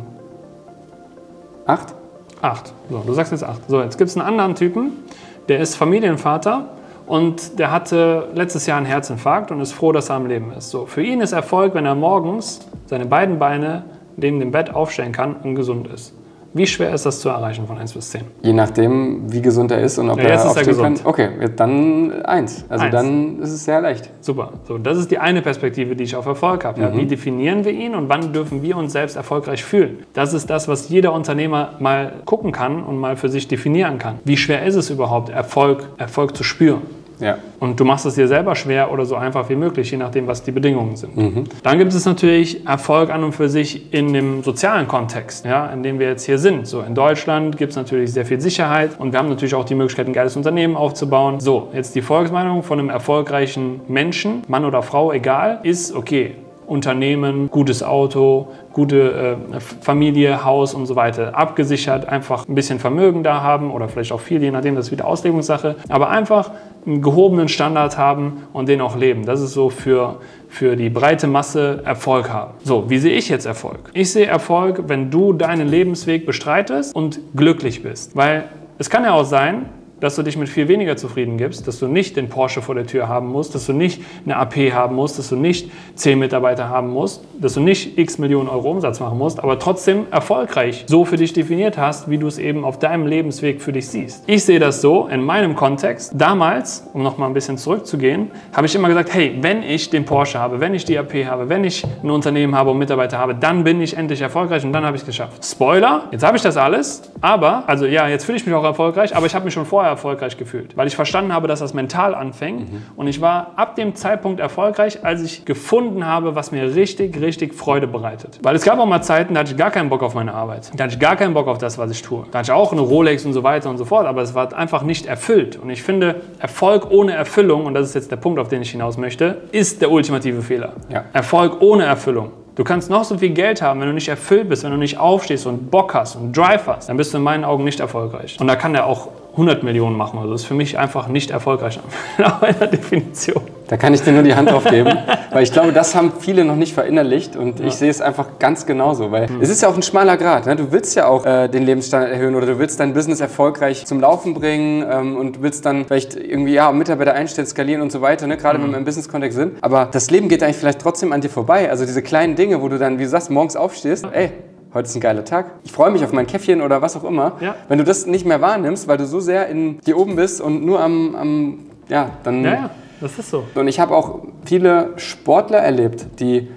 acht. acht. So, du sagst jetzt acht. So, jetzt gibt es einen anderen Typen, der ist Familienvater. Und der hatte letztes Jahr einen Herzinfarkt und ist froh, dass er am Leben ist. So, für ihn ist Erfolg, wenn er morgens seine beiden Beine neben dem Bett aufstellen kann und gesund ist. Wie schwer ist das zu erreichen von eins bis zehn? Je nachdem, wie gesund er ist und ob ja, er jetzt aufstehen ist er kann. gesund. Okay, dann eins. Also eins. Dann ist es sehr leicht. Super. So, das ist die eine Perspektive, die ich auf Erfolg habe. Ja, mhm. Wie definieren wir ihn und wann dürfen wir uns selbst erfolgreich fühlen? Das ist das, was jeder Unternehmer mal gucken kann und mal für sich definieren kann. Wie schwer ist es überhaupt, Erfolg, Erfolg zu spüren? Ja. Und du machst es dir selber schwer oder so einfach wie möglich, je nachdem, was die Bedingungen sind. Mhm. Dann gibt es natürlich Erfolg an und für sich in dem sozialen Kontext, ja, in dem wir jetzt hier sind. So, in Deutschland gibt es natürlich sehr viel Sicherheit und wir haben natürlich auch die Möglichkeit, ein geiles Unternehmen aufzubauen. So, jetzt die Volksmeinung von einem erfolgreichen Menschen, Mann oder Frau, egal, ist okay. Unternehmen, gutes Auto, gute äh, Familie, Haus und so weiter. Abgesichert, einfach ein bisschen Vermögen da haben oder vielleicht auch viel, je nachdem, das ist wieder Auslegungssache. Aber einfach einen gehobenen Standard haben und den auch leben. Das ist so für, für die breite Masse Erfolg haben. So, wie sehe ich jetzt Erfolg? Ich sehe Erfolg, wenn du deinen Lebensweg bestreitest und glücklich bist. Weil es kann ja auch sein, dass du dich mit viel weniger zufrieden gibst, dass du nicht den Porsche vor der Tür haben musst, dass du nicht eine A P haben musst, dass du nicht zehn Mitarbeiter haben musst, dass du nicht x Millionen Euro Umsatz machen musst, aber trotzdem erfolgreich so für dich definiert hast, wie du es eben auf deinem Lebensweg für dich siehst. Ich sehe das so in meinem Kontext. Damals, um noch mal ein bisschen zurückzugehen, habe ich immer gesagt, hey, wenn ich den Porsche habe, wenn ich die A P habe, wenn ich ein Unternehmen habe und Mitarbeiter habe, dann bin ich endlich erfolgreich und dann habe ich es geschafft. Spoiler, jetzt habe ich das alles, aber, also ja, jetzt fühle ich mich auch erfolgreich, aber ich habe mich schon vorher erfolgreich gefühlt, weil ich verstanden habe, dass das mental anfängt mhm. und ich war ab dem Zeitpunkt erfolgreich, als ich gefunden habe, was mir richtig, richtig Freude bereitet. Weil es gab auch mal Zeiten, da hatte ich gar keinen Bock auf meine Arbeit. Da hatte ich gar keinen Bock auf das, was ich tue. Da hatte ich auch eine Rolex und so weiter und so fort, aber es war einfach nicht erfüllt. Und ich finde, Erfolg ohne Erfüllung, und das ist jetzt der Punkt, auf den ich hinaus möchte, ist der ultimative Fehler. Ja. Erfolg ohne Erfüllung. Du kannst noch so viel Geld haben, wenn du nicht erfüllt bist, wenn du nicht aufstehst und Bock hast und Drive hast, dann bist du in meinen Augen nicht erfolgreich. Und da kann der auch hundert Millionen machen. Also das ist für mich einfach nicht erfolgreich nach meiner Definition. Da kann ich dir nur die Hand drauf geben, weil ich glaube, das haben viele noch nicht verinnerlicht und ja. ich sehe es einfach ganz genauso, weil mhm. es ist ja auch ein schmaler Grat. Ne? Du willst ja auch äh, den Lebensstandard erhöhen oder du willst dein Business erfolgreich zum Laufen bringen ähm, und willst dann vielleicht irgendwie ja, Mitarbeiter einstellen, skalieren und so weiter, ne? Gerade mhm. wenn wir im Business-Kontext sind. Aber das Leben geht eigentlich vielleicht trotzdem an dir vorbei. Also diese kleinen Dinge, wo du dann, wie du sagst, morgens aufstehst, ey, heute ist ein geiler Tag. Ich freue mich auf mein Käffchen oder was auch immer. Ja. Wenn du das nicht mehr wahrnimmst, weil du so sehr in dir oben bist und nur am, am ja, dann... Ja, ja, das ist so. Und ich habe auch viele Sportler erlebt, die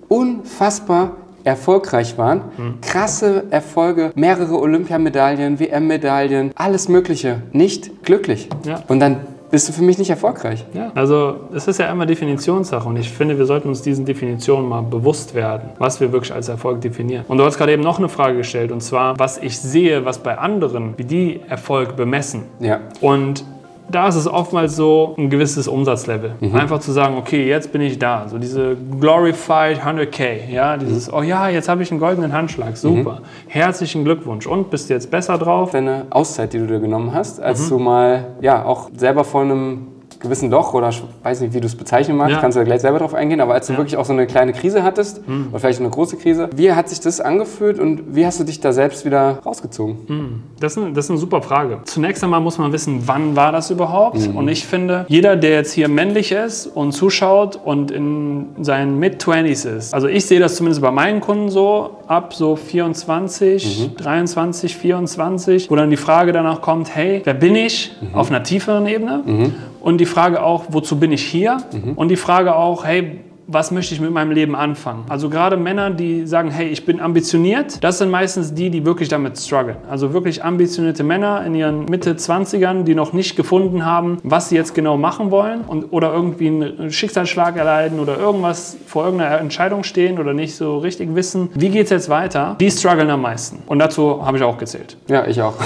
unfassbar erfolgreich waren. Mhm. Krasse Erfolge, mehrere Olympiamedaillen, W M-Medaillen, alles Mögliche. Nicht glücklich. Ja. Und dann bist du für mich nicht erfolgreich. Ja, also es ist ja immer Definitionssache und ich finde, wir sollten uns diesen Definitionen mal bewusst werden, was wir wirklich als Erfolg definieren. Und du hast gerade eben noch eine Frage gestellt und zwar, was ich sehe, was bei anderen, wie die Erfolg bemessen. Ja. Und da ist es oftmals so ein gewisses Umsatzlevel. Mhm. Einfach zu sagen, okay, jetzt bin ich da. So diese glorified hundert K. Ja, dieses, mhm. oh ja, jetzt habe ich einen goldenen Handschlag. Super. Mhm. Herzlichen Glückwunsch. Und bist du jetzt besser drauf? Deine Auszeit, die du dir genommen hast, als mhm. du mal ja auch selber vor einem gewissen Loch oder ich weiß nicht, wie du es bezeichnen magst, ja. kannst du da gleich selber drauf eingehen, aber als du ja. wirklich auch so eine kleine Krise hattest mhm. oder vielleicht eine große Krise, wie hat sich das angefühlt und wie hast du dich da selbst wieder rausgezogen? Mhm. Das, ist eine, das ist eine super Frage. Zunächst einmal muss man wissen, wann war das überhaupt? Mhm. Und ich finde, jeder, der jetzt hier männlich ist und zuschaut und in seinen Mid-Twenties ist, also ich sehe das zumindest bei meinen Kunden so, ab so vierundzwanzig, mhm. dreiundzwanzig, vierundzwanzig, wo dann die Frage danach kommt, hey, wer bin ich? Mhm. Auf einer tieferen Ebene. Mhm. Und die Frage auch, wozu bin ich hier? Mhm. Und die Frage auch, hey, was möchte ich mit meinem Leben anfangen? Also gerade Männer, die sagen, hey, ich bin ambitioniert, das sind meistens die, die wirklich damit strugglen. Also wirklich ambitionierte Männer in ihren Mitte zwanzigern, die noch nicht gefunden haben, was sie jetzt genau machen wollen und, oder irgendwie einen Schicksalsschlag erleiden oder irgendwas vor irgendeiner Entscheidung stehen oder nicht so richtig wissen, wie geht es jetzt weiter, die strugglen am meisten. Und dazu habe ich auch gezählt. Ja, ich auch.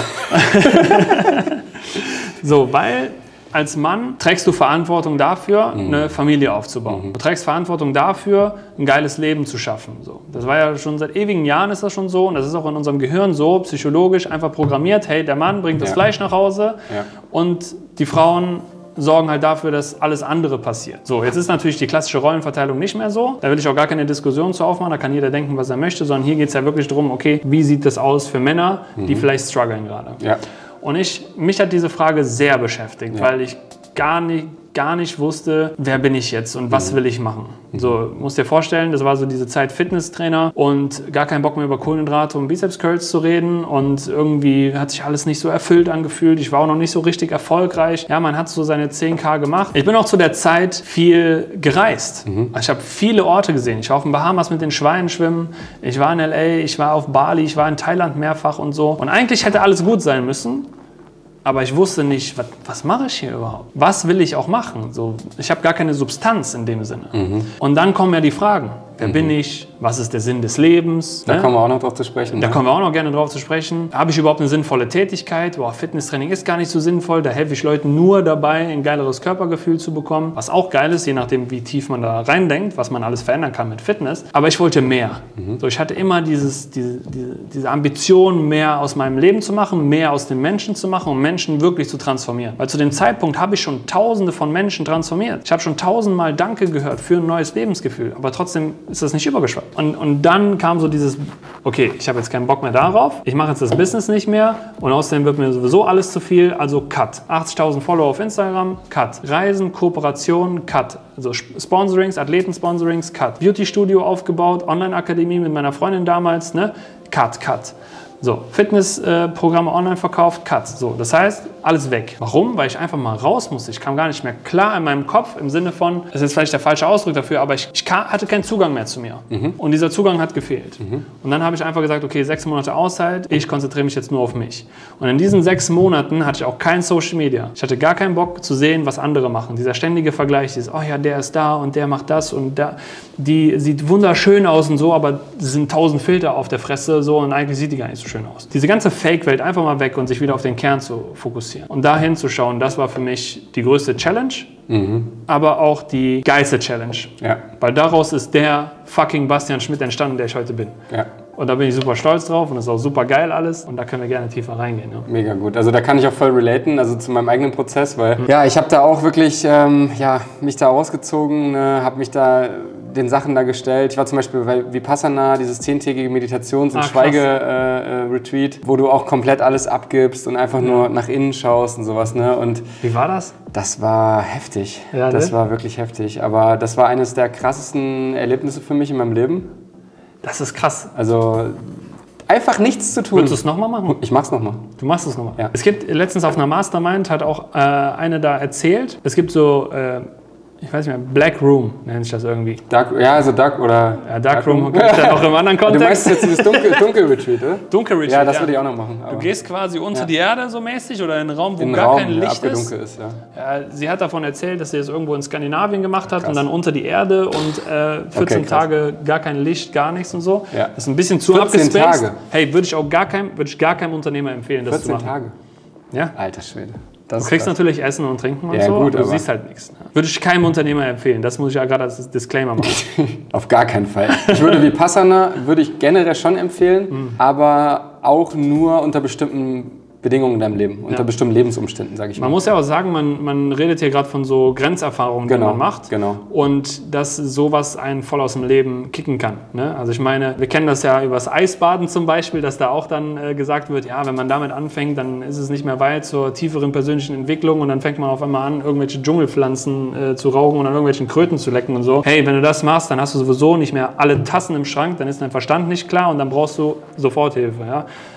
So, weil als Mann trägst du Verantwortung dafür, mhm. eine Familie aufzubauen. Mhm. Du trägst Verantwortung dafür, ein geiles Leben zu schaffen. So. Das war ja schon seit ewigen Jahren ist das schon so und das ist auch in unserem Gehirn so, psychologisch einfach programmiert, hey, der Mann bringt das ja. Fleisch nach Hause ja. und die Frauen sorgen halt dafür, dass alles andere passiert. So, jetzt ist natürlich die klassische Rollenverteilung nicht mehr so. Da will ich auch gar keine Diskussion zu aufmachen, da kann jeder denken, was er möchte, sondern hier geht es ja wirklich darum, okay, wie sieht das aus für Männer, die mhm. vielleicht strugglen gerade. Ja. Und ich, mich hat diese Frage sehr beschäftigt, ja. weil ich gar nicht, gar nicht wusste, wer bin ich jetzt und was will ich machen. So, musst dir vorstellen, das war so diese Zeit Fitnesstrainer und gar keinen Bock mehr über Kohlenhydrate und Bizeps-Curls zu reden und irgendwie hat sich alles nicht so erfüllt angefühlt. Ich war auch noch nicht so richtig erfolgreich. Ja, man hat so seine zehn K gemacht. Ich bin auch zu der Zeit viel gereist. Mhm. Ich habe viele Orte gesehen. Ich war auf den Bahamas mit den Schweinen schwimmen. Ich war in L A, ich war auf Bali, ich war in Thailand mehrfach und so. Und eigentlich hätte alles gut sein müssen. Aber ich wusste nicht, was, was mache ich hier überhaupt? Was will ich auch machen? So, ich habe gar keine Substanz in dem Sinne. Mhm. Und dann kommen ja die Fragen. Wer mhm. bin ich? Was ist der Sinn des Lebens? Da ne? kommen wir auch noch drauf zu sprechen. Da ne? kommen wir auch noch gerne drauf zu sprechen. Habe ich überhaupt eine sinnvolle Tätigkeit? Boah, Fitnesstraining ist gar nicht so sinnvoll. Da helfe ich Leuten nur dabei, ein geileres Körpergefühl zu bekommen. Was auch geil ist, je nachdem, wie tief man da reindenkt, was man alles verändern kann mit Fitness. Aber ich wollte mehr. Mhm. So, ich hatte immer dieses, diese, diese, diese Ambition, mehr aus meinem Leben zu machen, mehr aus den Menschen zu machen und Menschen wirklich zu transformieren. Weil zu dem Zeitpunkt habe ich schon Tausende von Menschen transformiert. Ich habe schon tausendmal Danke gehört für ein neues Lebensgefühl. Aber trotzdem ist das nicht übergeschwappt. Und, und dann kam so dieses, okay, ich habe jetzt keinen Bock mehr darauf, ich mache jetzt das Business nicht mehr und außerdem wird mir sowieso alles zu viel, also Cut. achtzigtausend Follower auf Instagram, Cut. Reisen, Kooperationen, Cut. Also Sponsorings, Athleten-Sponsorings, Cut. Beauty-Studio aufgebaut, Online-Akademie mit meiner Freundin damals, ne? Cut, Cut. So, Fitnessprogramme äh, online verkauft, Cut. So, das heißt, alles weg. Warum? Weil ich einfach mal raus musste. Ich kam gar nicht mehr klar in meinem Kopf im Sinne von, das ist jetzt vielleicht der falsche Ausdruck dafür, aber ich, ich kam, hatte keinen Zugang mehr zu mir. Mhm. Und dieser Zugang hat gefehlt. Mhm. Und dann habe ich einfach gesagt, okay, sechs Monate Auszeit, ich konzentriere mich jetzt nur auf mich. Und in diesen sechs Monaten hatte ich auch kein Social Media. Ich hatte gar keinen Bock zu sehen, was andere machen. Dieser ständige Vergleich, dieses, oh ja, der ist da und der macht das und der, die sieht wunderschön aus und so, aber es sind tausend Filter auf der Fresse so und eigentlich sieht die gar nicht so schön aus. Diese ganze Fake-Welt einfach mal weg und sich wieder auf den Kern zu fokussieren. Und da hinzuschauen, das war für mich die größte Challenge, mhm. aber auch die geilste Challenge. Ja. Weil daraus ist der fucking Bastian Schmidt entstanden, der ich heute bin. Ja. Und da bin ich super stolz drauf und das ist auch super geil alles und da können wir gerne tiefer reingehen. Ja. Mega gut. Also da kann ich auch voll relaten, also zu meinem eigenen Prozess, weil mhm. ja, ich habe da auch wirklich ähm, ja, mich da ausgezogen, äh, habe mich da den Sachen da gestellt. Ich war zum Beispiel bei Vipassana, dieses zehntägige Meditations- und Schweige-Retreat, äh, wo du auch komplett alles abgibst und einfach ja. nur nach innen schaust und sowas. Ne? Und wie war das? Das war heftig. Ja, das ne? war wirklich heftig. Aber das war eines der krassesten Erlebnisse für mich in meinem Leben. Das ist krass. Also einfach nichts zu tun. Willst du es nochmal machen? Ich mach's nochmal. Du machst es nochmal? Ja. Es gibt letztens auf einer Mastermind, hat auch äh, eine da erzählt, es gibt so, äh, ich weiß nicht mehr, Black Room nennt sich das irgendwie. Dark, ja, also Dark oder... Ja, Dark, Dark Room, Room. Gibt es ja noch im anderen Kontext. Du meinst jetzt dieses Dunkel, Dunkel-Retreat, oder? Dunkel-Retreat, ja. das würde ich auch noch machen. Du gehst quasi unter ja. die Erde so mäßig oder in einen Raum, wo in gar Raum, kein Licht ja, ist. ist ja. Ja, sie hat davon erzählt, dass sie das irgendwo in Skandinavien gemacht hat. Krass. Und dann unter die Erde und äh, vierzehn okay, Tage gar kein Licht, gar nichts und so. Ja. Das ist ein bisschen zu abgespaced. Tage. Hey, würde ich auch gar keinem, würde ich gar keinem Unternehmer empfehlen, das zu machen. vierzehn Tage? Ja. Alter Schwede. Das du kriegst natürlich Essen und Trinken und ja, so, gut, aber du siehst halt nichts. Würde ich keinem Unternehmer empfehlen. Das muss ich ja gerade als Disclaimer machen. Auf gar keinen Fall. Ich würde Vipassana würde ich generell schon empfehlen, mhm. aber auch nur unter bestimmten Bedingungen in deinem Leben, unter ja. bestimmten Lebensumständen, sage ich mal. Man muss ja auch sagen, man, man redet hier gerade von so Grenzerfahrungen, genau, die man macht. Genau. Und dass sowas einen voll aus dem Leben kicken kann. Ne? Also ich meine, wir kennen das ja über das Eisbaden zum Beispiel, dass da auch dann äh, gesagt wird, ja, wenn man damit anfängt, dann ist es nicht mehr weit zur tieferen persönlichen Entwicklung und dann fängt man auf einmal an, irgendwelche Dschungelpflanzen äh, zu rauchen und an irgendwelchen Kröten zu lecken und so. Hey, wenn du das machst, dann hast du sowieso nicht mehr alle Tassen im Schrank, dann ist dein Verstand nicht klar und dann brauchst du Soforthilfe. Ja?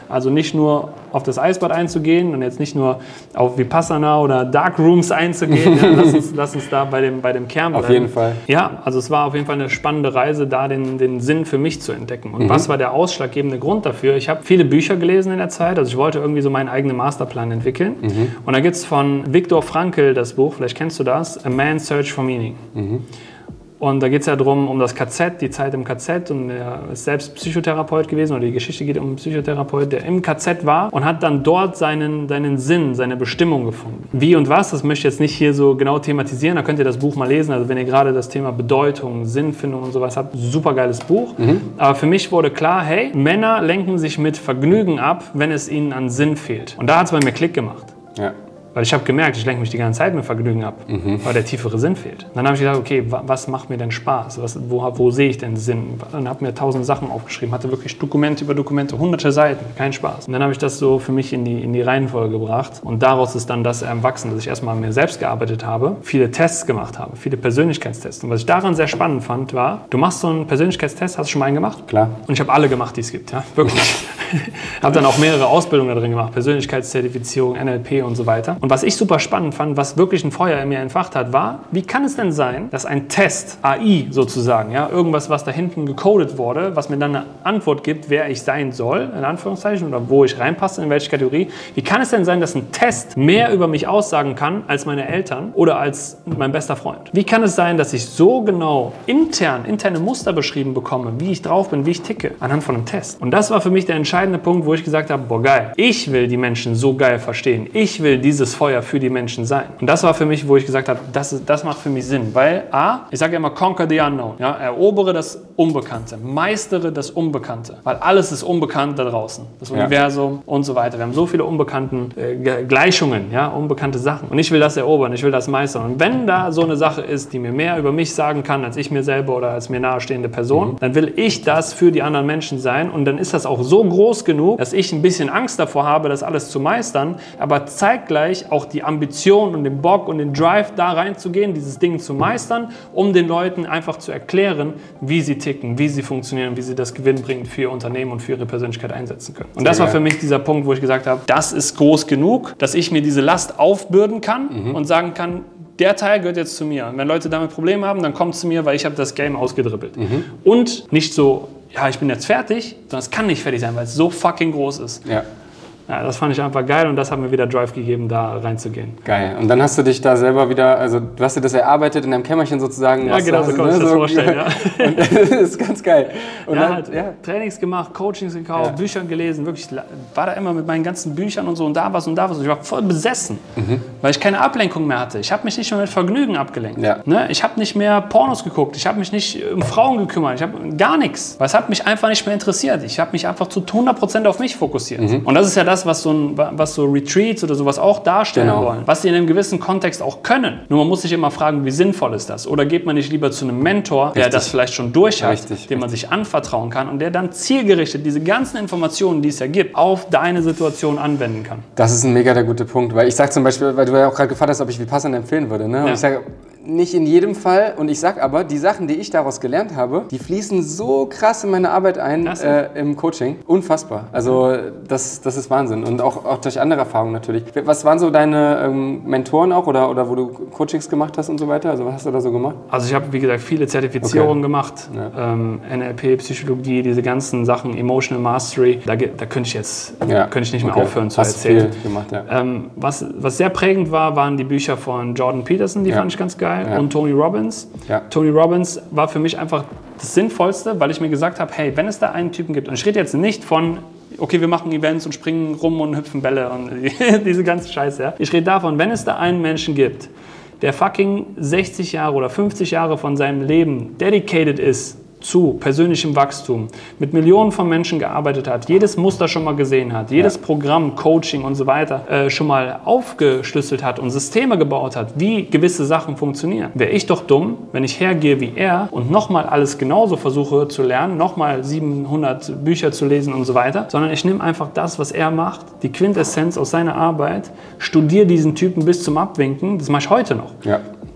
Also nicht nur auf das Eisbad einzugehen und jetzt nicht nur auf Vipassana oder Darkrooms einzugehen. Ja, lass, uns, lass uns da bei dem, bei dem Kern bleiben. Auf jeden Fall. Ja, also es war auf jeden Fall eine spannende Reise, da den, den Sinn für mich zu entdecken. Und mhm. was war der ausschlaggebende Grund dafür? Ich habe viele Bücher gelesen in der Zeit. Also ich wollte irgendwie so meinen eigenen Masterplan entwickeln. Mhm. Und da gibt es von Viktor Frankl das Buch, vielleicht kennst du das, A Man's Search for Meaning. Mhm. Und da geht es ja darum, um das K Z, die Zeit im K Z. Und er ist selbst Psychotherapeut gewesen, oder die Geschichte geht um einen Psychotherapeut, der im K Z war und hat dann dort seinen, seinen Sinn, seine Bestimmung gefunden. Wie und was, das möchte ich jetzt nicht hier so genau thematisieren, da könnt ihr das Buch mal lesen. Also wenn ihr gerade das Thema Bedeutung, Sinnfindung und sowas habt, super geiles Buch. Mhm. Aber für mich wurde klar, hey, Männer lenken sich mit Vergnügen ab, wenn es ihnen an Sinn fehlt. Und da hat es bei mir Klick gemacht. Ja. Weil ich habe gemerkt, ich lenke mich die ganze Zeit mit Vergnügen ab, mhm. weil der tiefere Sinn fehlt. Dann habe ich gedacht, okay, was macht mir denn Spaß? Was, wo, wo sehe ich denn Sinn? Dann habe mir tausend Sachen aufgeschrieben, hatte wirklich Dokumente über Dokumente, hunderte Seiten, kein Spaß. Und dann habe ich das so für mich in die, in die Reihenfolge gebracht. Und daraus ist dann das erwachsen, dass ich erstmal an mir selbst gearbeitet habe, viele Tests gemacht habe, viele Persönlichkeitstests. Und was ich daran sehr spannend fand, war, du machst so einen Persönlichkeitstest, hast du schon mal einen gemacht? Klar. Und ich habe alle gemacht, die es gibt, ja, wirklich. Habe dann auch mehrere Ausbildungen da drin gemacht, Persönlichkeitszertifizierung, N L P und so weiter. Und was ich super spannend fand, was wirklich ein Feuer in mir entfacht hat, war, wie kann es denn sein, dass ein Test, A I sozusagen, ja, irgendwas, was da hinten gecodet wurde, was mir dann eine Antwort gibt, wer ich sein soll, in Anführungszeichen, oder wo ich reinpasse, in welche Kategorie, wie kann es denn sein, dass ein Test mehr über mich aussagen kann, als meine Eltern oder als mein bester Freund? Wie kann es sein, dass ich so genau intern, interne Muster beschrieben bekomme, wie ich drauf bin, wie ich ticke, anhand von einem Test? Und das war für mich der entscheidende Punkt, wo ich gesagt habe, boah geil, ich will die Menschen so geil verstehen, ich will dieses Feuer für die Menschen sein. Und das war für mich, wo ich gesagt habe, das, ist, das macht für mich Sinn, weil A, ich sage ja immer, conquer the unknown, ja, erobere das Unbekannte, meistere das Unbekannte, weil alles ist unbekannt da draußen, das Universum ja. und so weiter. Wir haben so viele unbekannten äh, Gleichungen, ja, unbekannte Sachen und ich will das erobern, ich will das meistern. Und wenn da so eine Sache ist, die mir mehr über mich sagen kann, als ich mir selber oder als mir nahestehende Person, mhm. dann will ich das für die anderen Menschen sein und dann ist das auch so groß genug, dass ich ein bisschen Angst davor habe, das alles zu meistern, aber zeitgleich auch die Ambition und den Bock und den Drive da reinzugehen, dieses Ding zu meistern, um den Leuten einfach zu erklären, wie sie ticken, wie sie funktionieren, wie sie das gewinnbringend für ihr Unternehmen und für ihre Persönlichkeit einsetzen können. Und das war für mich dieser Punkt, wo ich gesagt habe, das ist groß genug, dass ich mir diese Last aufbürden kann mhm. und sagen kann, der Teil gehört jetzt zu mir. Und wenn Leute damit Probleme haben, dann kommt zu mir, weil ich habe das Game ausgedribbelt. Mhm. Und nicht so, ja, ich bin jetzt fertig, sondern es kann nicht fertig sein, weil es so fucking groß ist. Ja. Ja, das fand ich einfach geil und das hat mir wieder Drive gegeben, da reinzugehen. Geil. Und dann hast du dich da selber wieder, also du hast dir das erarbeitet in deinem Kämmerchen sozusagen. Ja, genau, so kann ich das vorstellen, ja. Und das ist ganz geil. Und ja, dann, halt ja. Trainings gemacht, Coachings gekauft, ja. Bücher gelesen, wirklich, war da immer mit meinen ganzen Büchern und so und da was und da was. Und ich war voll besessen, mhm. weil ich keine Ablenkung mehr hatte. Ich habe mich nicht mehr mit Vergnügen abgelenkt. Ja. Ne? Ich habe nicht mehr Pornos geguckt, ich habe mich nicht um Frauen gekümmert, ich habe gar nichts. Weil es hat mich einfach nicht mehr interessiert. Ich habe mich einfach zu hundert Prozent auf mich fokussiert. Mhm. Und das ist ja das, was so ein was so Retreats oder sowas auch darstellen genau. wollen, was sie in einem gewissen Kontext auch können. Nur man muss sich immer fragen, wie sinnvoll ist das? Oder geht man nicht lieber zu einem Mentor, Richtig. der das vielleicht schon durch hat, Richtig. dem man sich anvertrauen kann und der dann zielgerichtet diese ganzen Informationen, die es ja gibt, auf deine Situation anwenden kann? Das ist ein mega der gute Punkt, weil ich sage zum Beispiel, weil du ja auch gerade gefragt hast, ob ich Vipassana empfehlen würde, ne? Ja. Und ich sage, nicht in jedem Fall. Und ich sag aber, die Sachen, die ich daraus gelernt habe, die fließen so krass in meine Arbeit ein äh, im Coaching. Unfassbar. Also das, das ist Wahnsinn. Und auch, auch durch andere Erfahrungen natürlich. Was waren so deine ähm, Mentoren auch oder, oder wo du Coachings gemacht hast und so weiter? Also was hast du da so gemacht? Also ich habe, wie gesagt, viele Zertifizierungen okay. gemacht. Ja. Ähm, N L P, Psychologie, diese ganzen Sachen, Emotional Mastery. Da, da könnte ich jetzt ja. könnte ich nicht mehr okay. aufhören zu hast erzählen. Viel gemacht, ja. ähm, was, was sehr prägend war, waren die Bücher von Jordan Peterson. Die ja. fand ich ganz geil. Ja. Und Tony Robbins. Ja. Tony Robbins war für mich einfach das Sinnvollste, weil ich mir gesagt habe, hey, wenn es da einen Typen gibt, und ich rede jetzt nicht von, okay, wir machen Events und springen rum und hüpfen Bälle und diese ganze Scheiße, ja. Ich rede davon, wenn es da einen Menschen gibt, der fucking sechzig Jahre oder fünfzig Jahre von seinem Leben dedicated ist zu persönlichem Wachstum, mit Millionen von Menschen gearbeitet hat, jedes Muster schon mal gesehen hat, jedes ja. Programm, Coaching und so weiter äh, schon mal aufgeschlüsselt hat und Systeme gebaut hat, wie gewisse Sachen funktionieren. Wäre ich doch dumm, wenn ich hergehe wie er und nochmal alles genauso versuche zu lernen, nochmal siebenhundert Bücher zu lesen und so weiter, sondern ich nehme einfach das, was er macht, die Quintessenz aus seiner Arbeit, studiere diesen Typen bis zum Abwinken, das mache ich heute noch. Ja.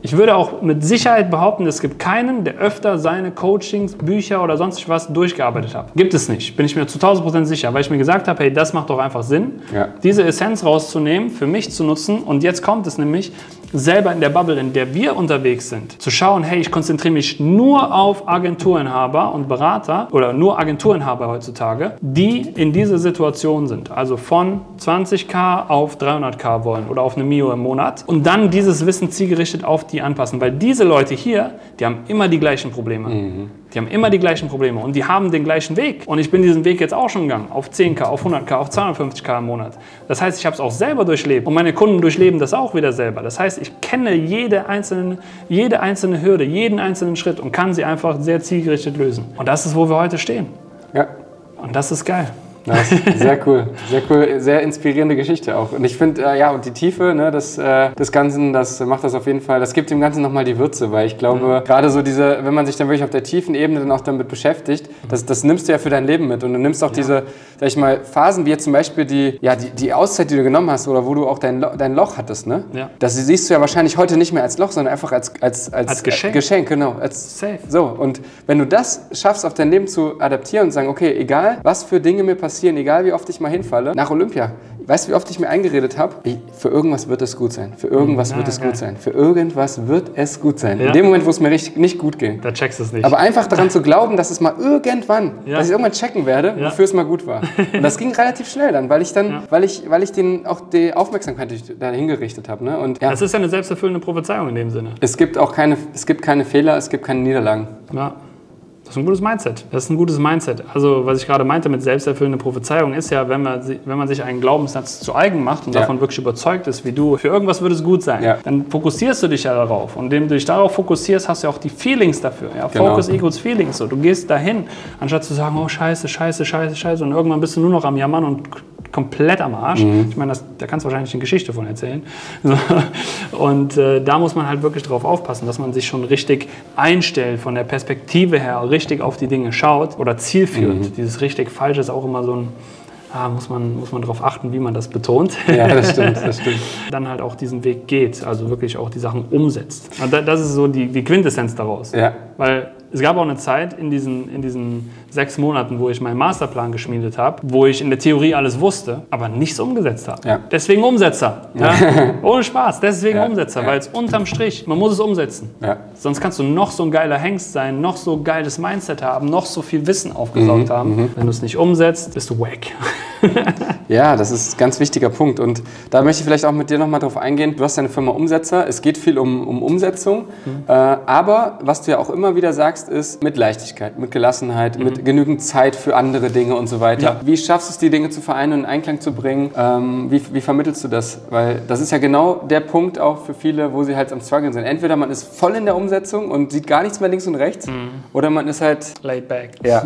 Ich würde auch mit Sicherheit behaupten, es gibt keinen, der öfter seine Coachings, Bücher oder sonst was durchgearbeitet hat. Gibt es nicht, bin ich mir zu tausend Prozent sicher, weil ich mir gesagt habe, hey, das macht doch einfach Sinn, ja. diese Essenz rauszunehmen, für mich zu nutzen und jetzt kommt es nämlich, selber in der Bubble, in der wir unterwegs sind, zu schauen, hey, ich konzentriere mich nur auf Agenturinhaber und Berater oder nur Agenturinhaber heutzutage, die in dieser Situation sind, also von zwanzigtausend auf dreihunderttausend wollen oder auf eine Mio im Monat und dann dieses Wissen zielgerichtet auf die anpassen, weil diese Leute hier, die haben immer die gleichen Probleme. Mhm. Die haben immer die gleichen Probleme und die haben den gleichen Weg. Und ich bin diesen Weg jetzt auch schon gegangen, auf zehntausend, auf hunderttausend, auf zweihundertfünfzigtausend im Monat. Das heißt, ich habe es auch selber durchlebt und meine Kunden durchleben das auch wieder selber. Das heißt, ich kenne jede einzelne, jede einzelne Hürde, jeden einzelnen Schritt und kann sie einfach sehr zielgerichtet lösen. Und das ist, wo wir heute stehen. Ja. Und das ist geil. Das ist sehr cool, sehr cool, sehr inspirierende Geschichte auch. Und ich finde, äh, ja, und die Tiefe ne, des, äh, des Ganzen, das macht das auf jeden Fall, das gibt dem Ganzen nochmal die Würze, weil ich glaube, mhm. gerade so diese, wenn man sich dann wirklich auf der tiefen Ebene dann auch damit beschäftigt, das, das nimmst du ja für dein Leben mit und du nimmst auch ja. diese, sag ich mal, Phasen, wie jetzt zum Beispiel die, ja, die, die Auszeit, die du genommen hast oder wo du auch dein, Lo dein Loch hattest, ne? Ja. Das siehst du ja wahrscheinlich heute nicht mehr als Loch, sondern einfach als, als, als, als Geschenk. Äh, Geschenk, genau. Als, Safe. So, und wenn du das schaffst, auf dein Leben zu adaptieren und sagen, okay, egal was für Dinge mir passieren, egal wie oft ich mal hinfalle, nach Olympia. Weißt du, wie oft ich mir eingeredet habe? Für irgendwas wird es gut sein. Für irgendwas ja, wird es geil. gut sein. Für irgendwas wird es gut sein. Ja. In dem Moment, wo es mir richtig nicht gut ging. Da checkst du es nicht. Aber einfach daran zu glauben, dass es mal irgendwann, ja. dass ich irgendwann checken werde, ja. wofür es mal gut war. Und das ging relativ schnell dann, weil ich dann, ja. weil ich, weil ich den auch die Aufmerksamkeit dahin gerichtet habe. Ne? Und, ja. Das ist ja eine selbsterfüllende Prophezeiung in dem Sinne. Es gibt auch keine, es gibt keine Fehler, es gibt keine Niederlagen. Ja. Das ist ein gutes Mindset. Das ist ein gutes Mindset. Also, was ich gerade meinte mit selbsterfüllende Prophezeiung ist ja, wenn man, wenn man sich einen Glaubenssatz zu eigen macht und ja. davon wirklich überzeugt ist, wie du, für irgendwas würde es gut sein, ja. dann fokussierst du dich ja darauf. Und indem du dich darauf fokussierst, hast du ja auch die Feelings dafür. Ja? Genau. Focus equals Feelings. So, du gehst dahin, anstatt zu sagen, oh scheiße, scheiße, scheiße, scheiße. Und irgendwann bist du nur noch am Jammern und komplett am Arsch. Mhm. Ich meine, das, da kannst du wahrscheinlich eine Geschichte von erzählen. Und äh, da muss man halt wirklich drauf aufpassen, dass man sich schon richtig einstellt, von der Perspektive her richtig auf die Dinge schaut oder zielführend. Mhm. Dieses richtig falsch ist auch immer so ein, ah, muss man, muss man darauf achten, wie man das betont. Ja, das stimmt, das stimmt. Dann halt auch diesen Weg geht, also wirklich auch die Sachen umsetzt. Und das ist so die, die Quintessenz daraus. Ja. Weil es gab auch eine Zeit in diesen, in diesen sechs Monaten, wo ich meinen Masterplan geschmiedet habe, wo ich in der Theorie alles wusste, aber nichts umgesetzt habe. Ja. Deswegen Umsetzer. Ja? Ohne Spaß, deswegen ja. Umsetzer, ja. weil es unterm Strich, man muss es umsetzen. Ja. Sonst kannst du noch so ein geiler Hengst sein, noch so geiles Mindset haben, noch so viel Wissen aufgesaugt mhm, haben. Mhm. Wenn du es nicht umsetzt, bist du wack. Ja, das ist ein ganz wichtiger Punkt und da möchte ich vielleicht auch mit dir nochmal drauf eingehen. Du hast deine Firma Umsetzer, es geht viel um, um Umsetzung, mhm. äh, aber was du ja auch immer wieder sagst, ist mit Leichtigkeit, mit Gelassenheit, mhm. mit genügend Zeit für andere Dinge und so weiter. Ja. Wie schaffst du es, die Dinge zu vereinen und in Einklang zu bringen? Ähm, wie, wie vermittelst du das? Weil das ist ja genau der Punkt auch für viele, wo sie halt am Struggeln sind. Entweder man ist voll in der Umsetzung und sieht gar nichts mehr links und rechts mhm. oder man ist halt... laid back. Ja.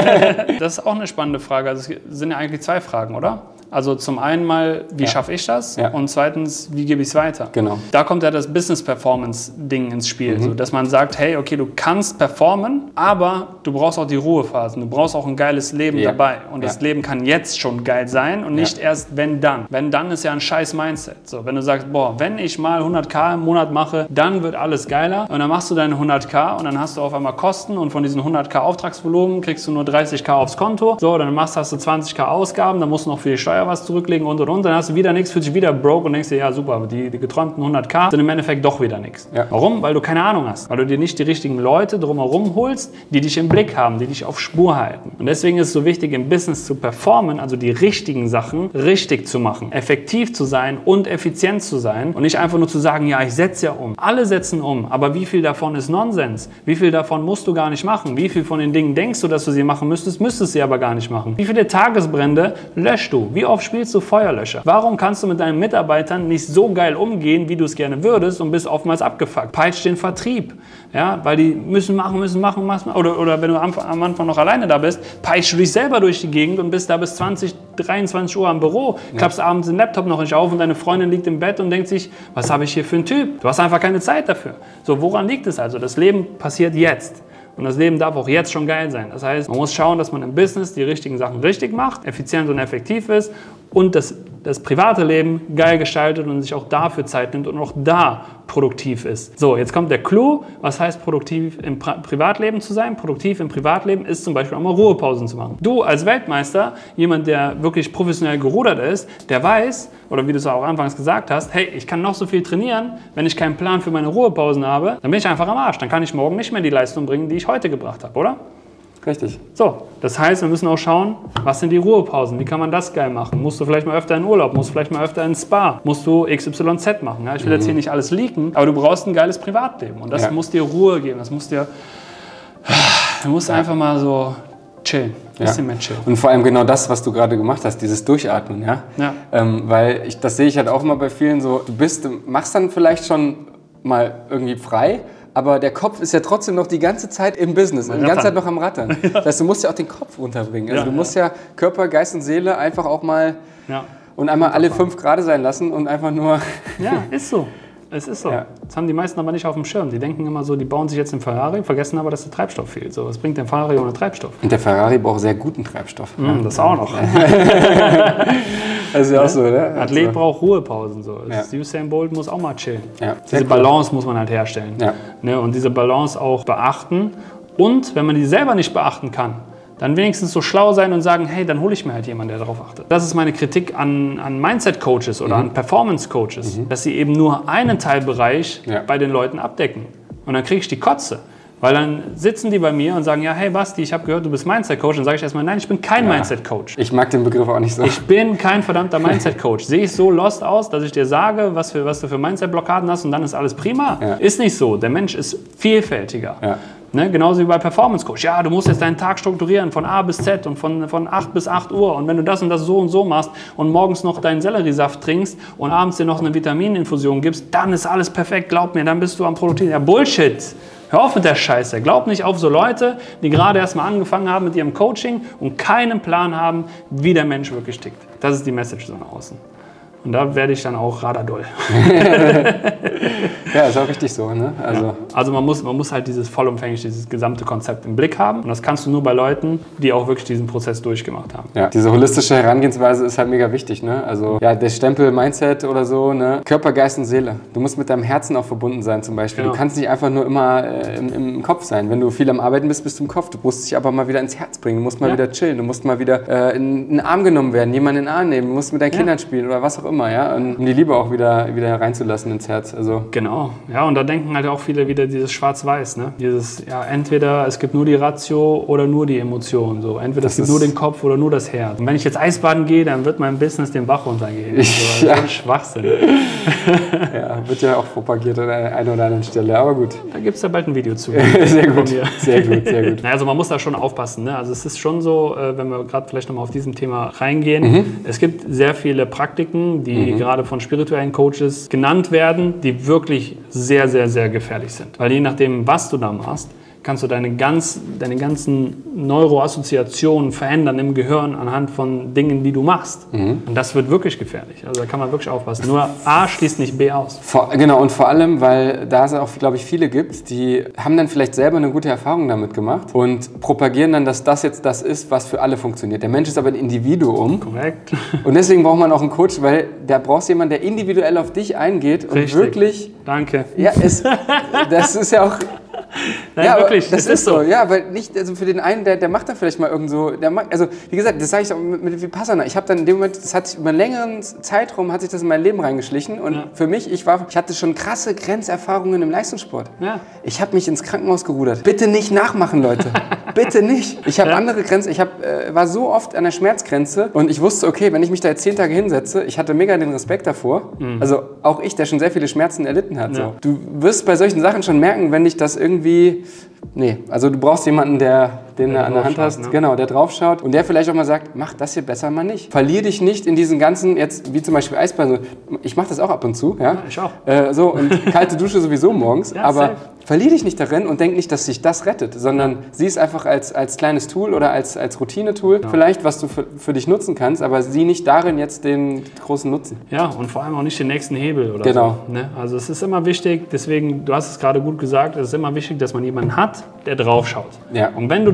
Das ist auch eine spannende Frage. Also es sind ja eigentlich zwei Fragen, oder? Also zum einen mal, wie ja. schaffe ich das? Ja. Und zweitens, wie gebe ich es weiter? Genau. Da kommt ja das Business-Performance-Ding ins Spiel. Mhm. So, dass man sagt, hey, okay, du kannst performen, aber du brauchst auch die Ruhephasen. Du brauchst auch ein geiles Leben ja. dabei. Und ja. das Leben kann jetzt schon geil sein und nicht ja. erst wenn dann. Wenn dann ist ja ein scheiß Mindset. So, wenn du sagst, boah, wenn ich mal hunderttausend im Monat mache, dann wird alles geiler. Und dann machst du deine hunderttausend und dann hast du auf einmal Kosten und von diesen hunderttausend Auftragsvolumen kriegst du nur dreißigtausend aufs Konto. So, dann machst, hast du zwanzigtausend Ausgaben, dann musst du noch für die Steuer was zurücklegen und und und. Dann hast du wieder nichts, fühlst dich wieder broke und denkst dir, ja super, die, die geträumten hunderttausend sind im Endeffekt doch wieder nichts. Ja. Warum? Weil du keine Ahnung hast. Weil du dir nicht die richtigen Leute drumherum holst, die dich im Blick haben, die dich auf Spur halten. Und deswegen ist es so wichtig, im Business zu performen, also die richtigen Sachen richtig zu machen, effektiv zu sein und effizient zu sein und nicht einfach nur zu sagen, ja, ich setze ja um. Alle setzen um, aber wie viel davon ist Nonsens? Wie viel davon musst du gar nicht machen? Wie viel von den Dingen denkst du, dass du sie machen müsstest, müsstest du sie aber gar nicht machen? Wie viele Tagesbrände löschst du? Wie oft spielst du Feuerlöscher? Warum kannst du mit deinen Mitarbeitern nicht so geil umgehen, wie du es gerne würdest und bist oftmals abgefuckt? Peitscht den Vertrieb, ja, weil die müssen machen, müssen machen, machen. Oder, oder wenn du am, am Anfang noch alleine da bist, peitschst du dich selber durch die Gegend und bist da bis zwanzig, dreiundzwanzig Uhr am Büro, ja. klappst abends den Laptop noch nicht auf und deine Freundin liegt im Bett und denkt sich, was habe ich hier für einen Typ? Du hast einfach keine Zeit dafür. So, woran liegt es also? Das Leben passiert jetzt. Und das Leben darf auch jetzt schon geil sein. Das heißt, man muss schauen, dass man im Business die richtigen Sachen richtig macht, effizient und effektiv ist und das, das private Leben geil gestaltet und sich auch dafür Zeit nimmt und auch da produktiv ist. So, jetzt kommt der Clou. Was heißt produktiv im Pri- Privatleben zu sein? Produktiv im Privatleben ist zum Beispiel auch mal Ruhepausen zu machen. Du als Weltmeister, jemand, der wirklich professionell gerudert ist, der weiß, oder wie du es auch anfangs gesagt hast, hey, ich kann noch so viel trainieren, wenn ich keinen Plan für meine Ruhepausen habe, dann bin ich einfach am Arsch. Dann kann ich morgen nicht mehr die Leistung bringen, die ich heute gebracht habe, oder? Richtig. So, das heißt, wir müssen auch schauen, was sind die Ruhepausen, wie kann man das geil machen? Musst du vielleicht mal öfter in Urlaub, musst du vielleicht mal öfter in Spa, musst du X Y Z machen. Ja? Ich will mhm. jetzt hier nicht alles leaken, aber du brauchst ein geiles Privatleben und das ja. muss dir Ruhe geben, das muss dir, du musst ja. einfach mal so chillen, ein bisschen ja. mehr chillen. Und vor allem genau das, was du gerade gemacht hast, dieses Durchatmen, ja? ja. Ähm, weil ich, das sehe ich halt auch immer bei vielen so, du bist, machst dann vielleicht schon mal irgendwie frei, aber der Kopf ist ja trotzdem noch die ganze Zeit im Business, die ganze Zeit noch am Rattern. Ja. Das heißt, du musst ja auch den Kopf runterbringen. Also ja, du musst ja. ja Körper, Geist und Seele einfach auch mal ja. und einmal alle fünf gerade sein lassen und einfach nur... Ja, ist so. Es ist so. Ja. Das haben die meisten aber nicht auf dem Schirm. Die denken immer so, die bauen sich jetzt einen Ferrari, vergessen aber, dass der Treibstoff fehlt. So, was bringt der Ferrari ohne Treibstoff? Und der Ferrari braucht sehr guten Treibstoff. Mm, das auch noch. Das ist ja auch so, ne? Athlet also. braucht Ruhepausen. So. Ja. Usain Bolt muss auch mal chillen. Ja. Diese Balance muss man halt herstellen. Ja. Ne? Und diese Balance auch beachten. Und wenn man die selber nicht beachten kann, dann wenigstens so schlau sein und sagen, hey, dann hole ich mir halt jemanden, der darauf achtet. Das ist meine Kritik an, an Mindset-Coaches oder mhm. an Performance-Coaches, mhm. dass sie eben nur einen Teilbereich ja. bei den Leuten abdecken. Und dann kriege ich die Kotze. Weil dann sitzen die bei mir und sagen, ja, hey Basti, ich habe gehört, du bist Mindset-Coach. Dann sage ich erstmal, nein, ich bin kein ja. Mindset-Coach. Ich mag den Begriff auch nicht so. Ich bin kein verdammter Mindset-Coach. Sehe ich so lost aus, dass ich dir sage, was, für, was du für Mindset-Blockaden hast und dann ist alles prima? Ja. Ist nicht so. Der Mensch ist vielfältiger. Ja. Ne, genauso wie bei Performance Coach. Ja, du musst jetzt deinen Tag strukturieren von A bis Z und von, von acht bis acht Uhr. Und wenn du das und das so und so machst und morgens noch deinen Selleriesaft trinkst und abends dir noch eine Vitamininfusion gibst, dann ist alles perfekt. Glaub mir, dann bist du am Produktiv. Ja, Bullshit. Hör auf mit der Scheiße. Glaub nicht auf so Leute, die gerade erst mal angefangen haben mit ihrem Coaching und keinen Plan haben, wie der Mensch wirklich tickt. Das ist die Message so nach außen. Und da werde ich dann auch radadoll. Ja, ist auch richtig so. Ne? Also, ja. also man, muss, man muss halt dieses vollumfänglich, dieses gesamte Konzept im Blick haben. Und das kannst du nur bei Leuten, die auch wirklich diesen Prozess durchgemacht haben. Ja, diese holistische Herangehensweise ist halt mega wichtig. Ne? Also ja, der Stempel Mindset oder so, ne? Körper, Geist und Seele. Du musst mit deinem Herzen auch verbunden sein zum Beispiel. Genau. Du kannst nicht einfach nur immer äh, im, im Kopf sein. Wenn du viel am Arbeiten bist, bist du im Kopf. Du musst dich aber mal wieder ins Herz bringen. Du musst mal ja. wieder chillen. Du musst mal wieder äh, in, in den Arm genommen werden, jemanden in den Arm nehmen. Du musst mit deinen ja. Kindern spielen oder was auch immer. Ja? Und, um die Liebe auch wieder, wieder reinzulassen ins Herz. Also. Genau. Ja, und da denken halt auch viele wieder dieses Schwarz-Weiß. Ne? Dieses, ja, entweder es gibt nur die Ratio oder nur die Emotion. So. Entweder das es gibt nur den Kopf oder nur das Herz. Und wenn ich jetzt Eisbaden gehe, dann wird mein Business den Bach runtergehen. Also, ja. So ein Schwachsinn. Ja, wird ja auch propagiert an der einen oder anderen Stelle, aber gut. Da gibt es ja bald ein Video zu. Sehr gut, sehr gut, sehr gut. Also man muss da schon aufpassen. Ne? Also es ist schon so, wenn wir gerade vielleicht nochmal auf diesem Thema reingehen, mhm. es gibt sehr viele Praktiken, die mhm. gerade von spirituellen Coaches genannt werden, die wirklich sehr, sehr, sehr gefährlich sind. Weil je nachdem, was du da machst, kannst du deine, ganz, deine ganzen Neuroassoziationen verändern im Gehirn anhand von Dingen, die du machst. Mhm. Und das wird wirklich gefährlich. Also da kann man wirklich aufpassen. Nur A schließt nicht B aus. Vor, genau, und vor allem, weil da es auch, glaube ich, viele gibt, die haben dann vielleicht selber eine gute Erfahrung damit gemacht und propagieren dann, dass das jetzt das ist, was für alle funktioniert. Der Mensch ist aber ein Individuum. Korrekt. Und deswegen braucht man auch einen Coach, weil da brauchst du jemanden, der individuell auf dich eingeht und Richtig. wirklich... Danke. Ja, es, das ist ja auch... Nein, ja, wirklich, das, das ist so. so. Ja, weil nicht, also für den einen, der, der macht dann vielleicht mal irgend so, der macht, also wie gesagt, das sage ich auch mit, mit Vipassana. Ich habe dann in dem Moment, das hat sich über einen längeren Zeitraum, hat sich das in mein Leben reingeschlichen und ja. für mich, ich war, ich hatte schon krasse Grenzerfahrungen im Leistungssport. Ja. Ich habe mich ins Krankenhaus gerudert. Bitte nicht nachmachen, Leute. Bitte nicht. Ich habe ja. andere Grenzen, ich hab, äh, war so oft an der Schmerzgrenze und ich wusste, okay, wenn ich mich da jetzt zehn Tage hinsetze, ich hatte mega den Respekt davor. Mhm. Also auch ich, der schon sehr viele Schmerzen erlitten hat. Ja. So. Du wirst bei solchen Sachen schon merken, wenn dich das irgendwie... Nee, also du brauchst jemanden, der den du an der Hand hast, ne? Genau, der draufschaut und der vielleicht auch mal sagt, mach das hier besser mal nicht. Verlier dich nicht in diesen ganzen, jetzt wie zum Beispiel Eisbaden, ich mache das auch ab und zu, ja, ja ich auch. Äh, so und kalte Dusche sowieso morgens, ja, aber safe. Verlier dich nicht darin und denk nicht, dass sich das rettet, sondern sieh es einfach als, als kleines Tool oder als, als Routine-Tool, ja. vielleicht, was du für, für dich nutzen kannst, aber sieh nicht darin jetzt den großen Nutzen. Ja, und vor allem auch nicht den nächsten Hebel oder genau. so. Ne? Also es ist immer wichtig, deswegen, du hast es gerade gut gesagt, es ist immer wichtig, dass man jemanden hat, der drauf schaut. Ja. Und wenn du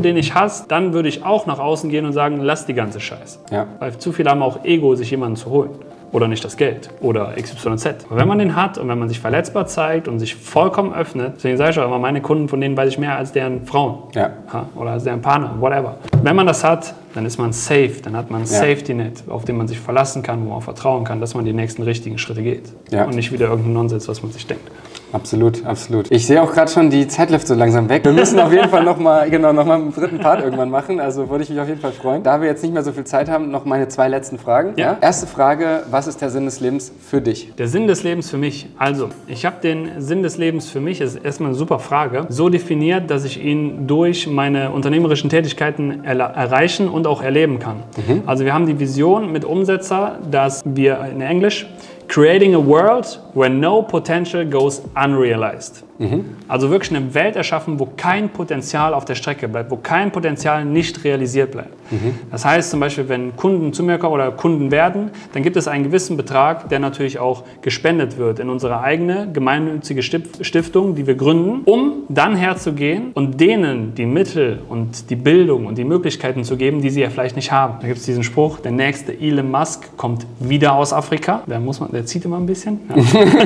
den ich hasse, dann würde ich auch nach außen gehen und sagen, lass die ganze Scheiße. Ja. Weil zu viele haben auch Ego, sich jemanden zu holen. Oder nicht das Geld oder X Y Z. Aber wenn man den hat und wenn man sich verletzbar zeigt und sich vollkommen öffnet, deswegen sage ich auch immer, meine Kunden, von denen weiß ich mehr als deren Frauen. Ja. Oder als deren Partner, whatever. Wenn man das hat, dann ist man safe, dann hat man ein ja. Safety-Net, auf den man sich verlassen kann, wo man vertrauen kann, dass man die nächsten richtigen Schritte geht. Ja. Und nicht wieder irgendein Nonsens, was man sich denkt. Absolut, absolut. Ich sehe auch gerade schon, die Zeit läuft so langsam weg. Wir müssen auf jeden Fall nochmal genau, noch mal einen dritten Part irgendwann machen, also würde ich mich auf jeden Fall freuen. Da wir jetzt nicht mehr so viel Zeit haben, noch meine zwei letzten Fragen. Ja. Ja? Erste Frage, was ist der Sinn des Lebens für dich? Der Sinn des Lebens für mich, also ich habe den Sinn des Lebens für mich, das ist erstmal eine super Frage, so definiert, dass ich ihn durch meine unternehmerischen Tätigkeiten er erreichen und auch erleben kann. Mhm. Also wir haben die Vision mit Umsetzer, dass wir in Englisch Creating a world where no potential goes unrealized. Mhm. Also wirklich eine Welt erschaffen, wo kein Potenzial auf der Strecke bleibt, wo kein Potenzial nicht realisiert bleibt. Mhm. Das heißt zum Beispiel, wenn Kunden zu mir kommen oder Kunden werden, dann gibt es einen gewissen Betrag, der natürlich auch gespendet wird in unsere eigene gemeinnützige Stiftung, die wir gründen, um dann herzugehen und denen die Mittel und die Bildung und die Möglichkeiten zu geben, die sie ja vielleicht nicht haben. Da gibt es diesen Spruch, der nächste Elon Musk kommt wieder aus Afrika. Da muss man, der zieht immer ein bisschen. Ja.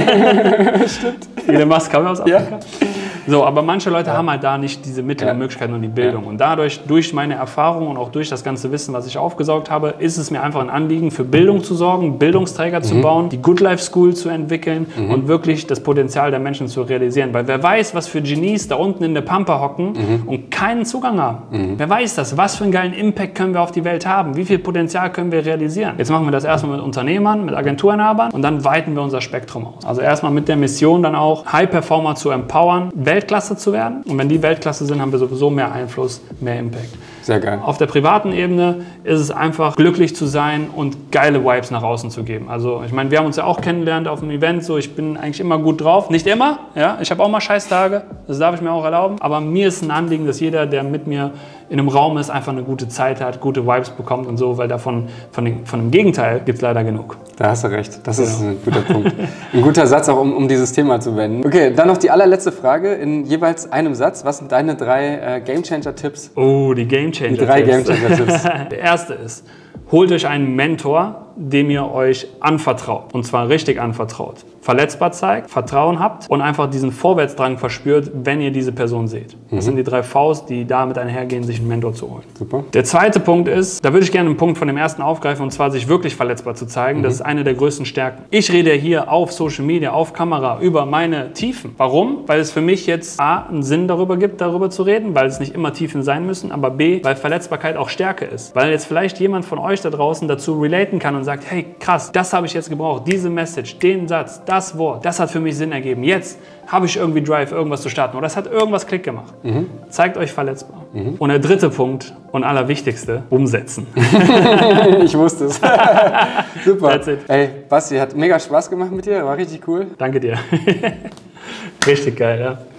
Stimmt. Elon Musk kam aus Afrika. Ja. So, aber manche Leute ja. haben halt da nicht diese Mittel ja. und Möglichkeiten und die Bildung. Ja. Und dadurch, durch meine Erfahrung und auch durch das ganze Wissen, was ich aufgesaugt habe, ist es mir einfach ein Anliegen, für Bildung zu sorgen, Bildungsträger mhm. zu bauen, die Good Life School zu entwickeln mhm. und wirklich das Potenzial der Menschen zu realisieren. Weil wer weiß, was für Genies da unten in der Pampa hocken mhm. und keinen Zugang haben. Mhm. Wer weiß das? Was für einen geilen Impact können wir auf die Welt haben? Wie viel Potenzial können wir realisieren? Jetzt machen wir das erstmal mit Unternehmern, mit Agenturinhabern und dann weiten wir unser Spektrum aus. Also erstmal mit der Mission dann auch, High-Performer zu empowern, Weltklasse zu werden. Und wenn die Weltklasse sind, haben wir sowieso mehr Einfluss, mehr Impact. Sehr geil. Auf der privaten Ebene ist es einfach, glücklich zu sein und geile Vibes nach außen zu geben. Also ich meine, wir haben uns ja auch kennengelernt auf einem Event, so ich bin eigentlich immer gut drauf. Nicht immer, ja, ich habe auch mal Scheißtage, das darf ich mir auch erlauben. Aber mir ist ein Anliegen, dass jeder, der mit mir in einem Raum ist, einfach eine gute Zeit hat, gute Vibes bekommt und so, weil davon, von, den, von dem Gegenteil gibt es leider genug. Da hast du recht, das genau. ist ein guter Punkt. Ein guter Satz auch, um, um dieses Thema zu wenden. Okay, dann noch die allerletzte Frage in jeweils einem Satz. Was sind deine drei äh, Gamechanger-Tipps? Oh, die Gamechanger-Tipps. Die drei Gamechanger-Tipps. Der erste ist, holt euch einen Mentor, dem ihr euch anvertraut. Und zwar richtig anvertraut. Verletzbar zeigt, Vertrauen habt und einfach diesen Vorwärtsdrang verspürt, wenn ihr diese Person seht. Das mhm. sind die drei Vs, die damit einhergehen, sich einen Mentor zu holen. Super. Der zweite Punkt ist, da würde ich gerne einen Punkt von dem ersten aufgreifen, und zwar sich wirklich verletzbar zu zeigen. Mhm. Das ist eine der größten Stärken. Ich rede hier auf Social Media, auf Kamera über meine Tiefen. Warum? Weil es für mich jetzt A, einen Sinn darüber gibt, darüber zu reden, weil es nicht immer Tiefen sein müssen, aber B, weil Verletzbarkeit auch Stärke ist. Weil jetzt vielleicht jemand von euch da draußen dazu relaten kann und sagt, hey krass, das habe ich jetzt gebraucht, diese Message, den Satz, das Wort, das hat für mich Sinn ergeben. Jetzt habe ich irgendwie Drive, irgendwas zu starten oder es hat irgendwas Klick gemacht. Mhm. Zeigt euch verletzbar. Mhm. Und der dritte Punkt und allerwichtigste, umsetzen. Ich wusste es. Super. Ey, Basti, hat mega Spaß gemacht mit dir, war richtig cool. Danke dir. Richtig geil, ja.